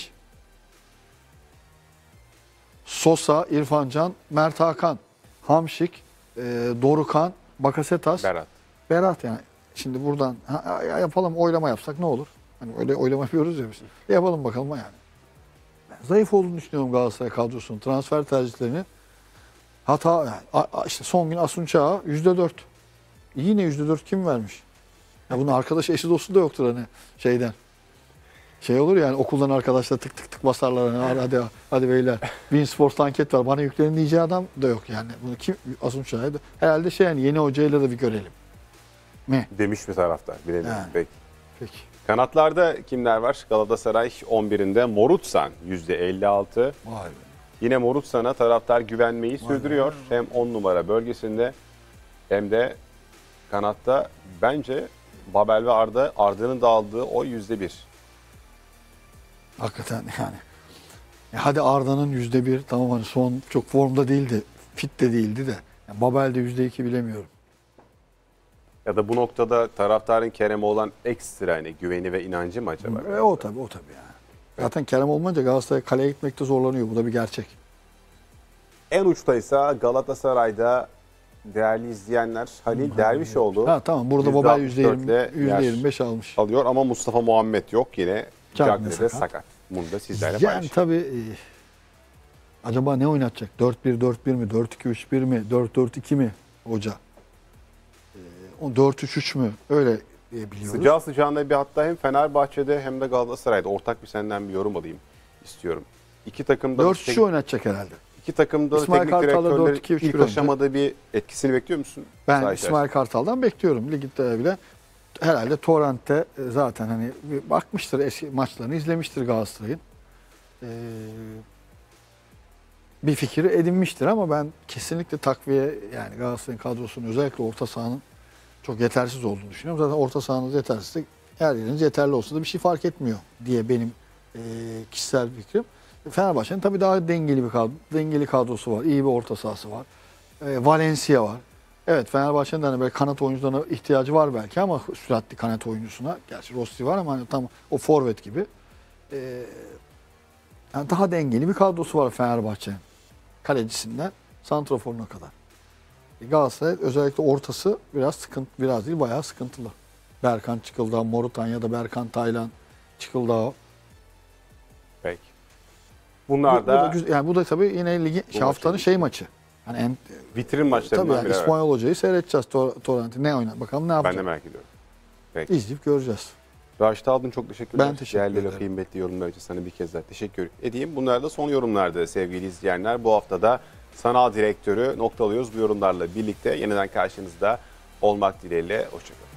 Sosa, İrfan Can, Mert Hakan, Hamşik, Dorukhan, Bakasetas, Berat yani. Şimdi buradan yapalım, oylama yapsak ne olur? Hani öyle oylama yapıyoruz ya biz. Yapalım bakalım yani. Ben zayıf olduğunu düşünüyorum Galatasaray kadrosunun. Transfer tercihlerini. Hata yani, işte son gün Asunçağa %4. Yine %4 kim vermiş? Ya bunun arkadaş eşi dostu da yoktur hani şeyden. Şey olur yani okuldan arkadaşlar tık tık tık basarlar hani hadi beyler. Bein Sports anket var. Bana yüklenin diyeceği adam da yok yani. Bunu kim Asunçağa herhalde şey yani yeni hocayla da bir görelim. Mi? Demiş bir taraftar. Bilelim. Yani. Peki. Kanatlarda kimler var? Galatasaray 11'inde Morutsan %56. Vay be. Yine Morutsan'a taraftar güvenmeyi sürdürüyor. Hem 10 numara bölgesinde hem de kanatta bence Babel ve Arda'nın da aldığı o %1. Hakikaten yani. Hadi Arda'nın %1 tamam hani son çok formda değildi. Fit de değildi de. Yani Babel'de %2 bilemiyorum. Ya da bu noktada taraftarın Kerem'e olan ekstra hani güveni ve inancı mı acaba? O tabii yani. Zaten Kerem olmayınca Galatasaray kaleye gitmekte zorlanıyor. Bu da bir gerçek. En uçtaysa Galatasaray'da değerli izleyenler Halil Dervişoğlu. Ha tamam burada Babel %25 almış. Alıyor ama Mustafa Muhammed yok yine. Cagney'de sakat. sakat. Bunu da sizlerle Yani paylaşayım. tabii acaba ne oynatacak? 4-1-4-1 mi? 4-2-3-1 mi? 4-4-2 mi hoca? 4-3-3 mü? Öyle biliyoruz. Sıcağı sıcağında bir hatta hem Fenerbahçe'de hem de Galatasaray'da ortak bir senden bir yorum alayım istiyorum. İki takımda 4-3 oynatacak herhalde. İki takımda İsmail teknik direktörlerin 4-2-3-1 ilk aşamada bir etkisini bekliyor musun? Ben İsmail Kartal'dan bekliyorum. Ligde bile herhalde Torrent'te zaten hani bakmıştır, eski maçlarını izlemiştir Galatasaray'ın. Bir fikri edinmiştir ama ben kesinlikle takviye yani Galatasaray'ın kadrosunun özellikle orta sahanın çok yetersiz olduğunu düşünüyorum. Zaten orta sahanız yetersizse her yeriniz yeterli olsa da bir şey fark etmiyor diye benim kişisel fikrim. Fenerbahçe'nin tabii daha dengeli kadrosu var. İyi bir orta sahası var. Valencia var. Evet Fenerbahçe'nin de hani böyle kanat oyuncularına ihtiyacı var belki ama süratli kanat oyuncusuna. Gerçi Rossi var ama hani tam o forvet gibi. Yani daha dengeli bir kadrosu var Fenerbahçe'nin. Kalecisinden santraforuna kadar. Galatasaray özellikle ortası biraz değil bayağı sıkıntılı. Berkan Çıkıldağ, Morutan ya da Berkan Taylan Çıkıldağ. Peki. Bunlar da bu da tabii yine ligi haftanın şey maçı. Hani vitrin maçlarından tabii yani İspanyol hocayı seyredeceğiz Torrent'i. Ne oynar bakalım ne yapacak. Ben de merak ediyorum. Peki. İzleyip göreceğiz. Raşit Aldın çok teşekkür ederim. Ben teşekkür ederim. Değerli ve kıymetli yorumlar için sana bir kez daha teşekkür edeyim. Bunlar da son yorumlardı sevgili izleyenler. Bu hafta da sanal direktörü noktalıyoruz bu yorumlarla birlikte. Yeniden karşınızda olmak dileğiyle. Hoşçakalın.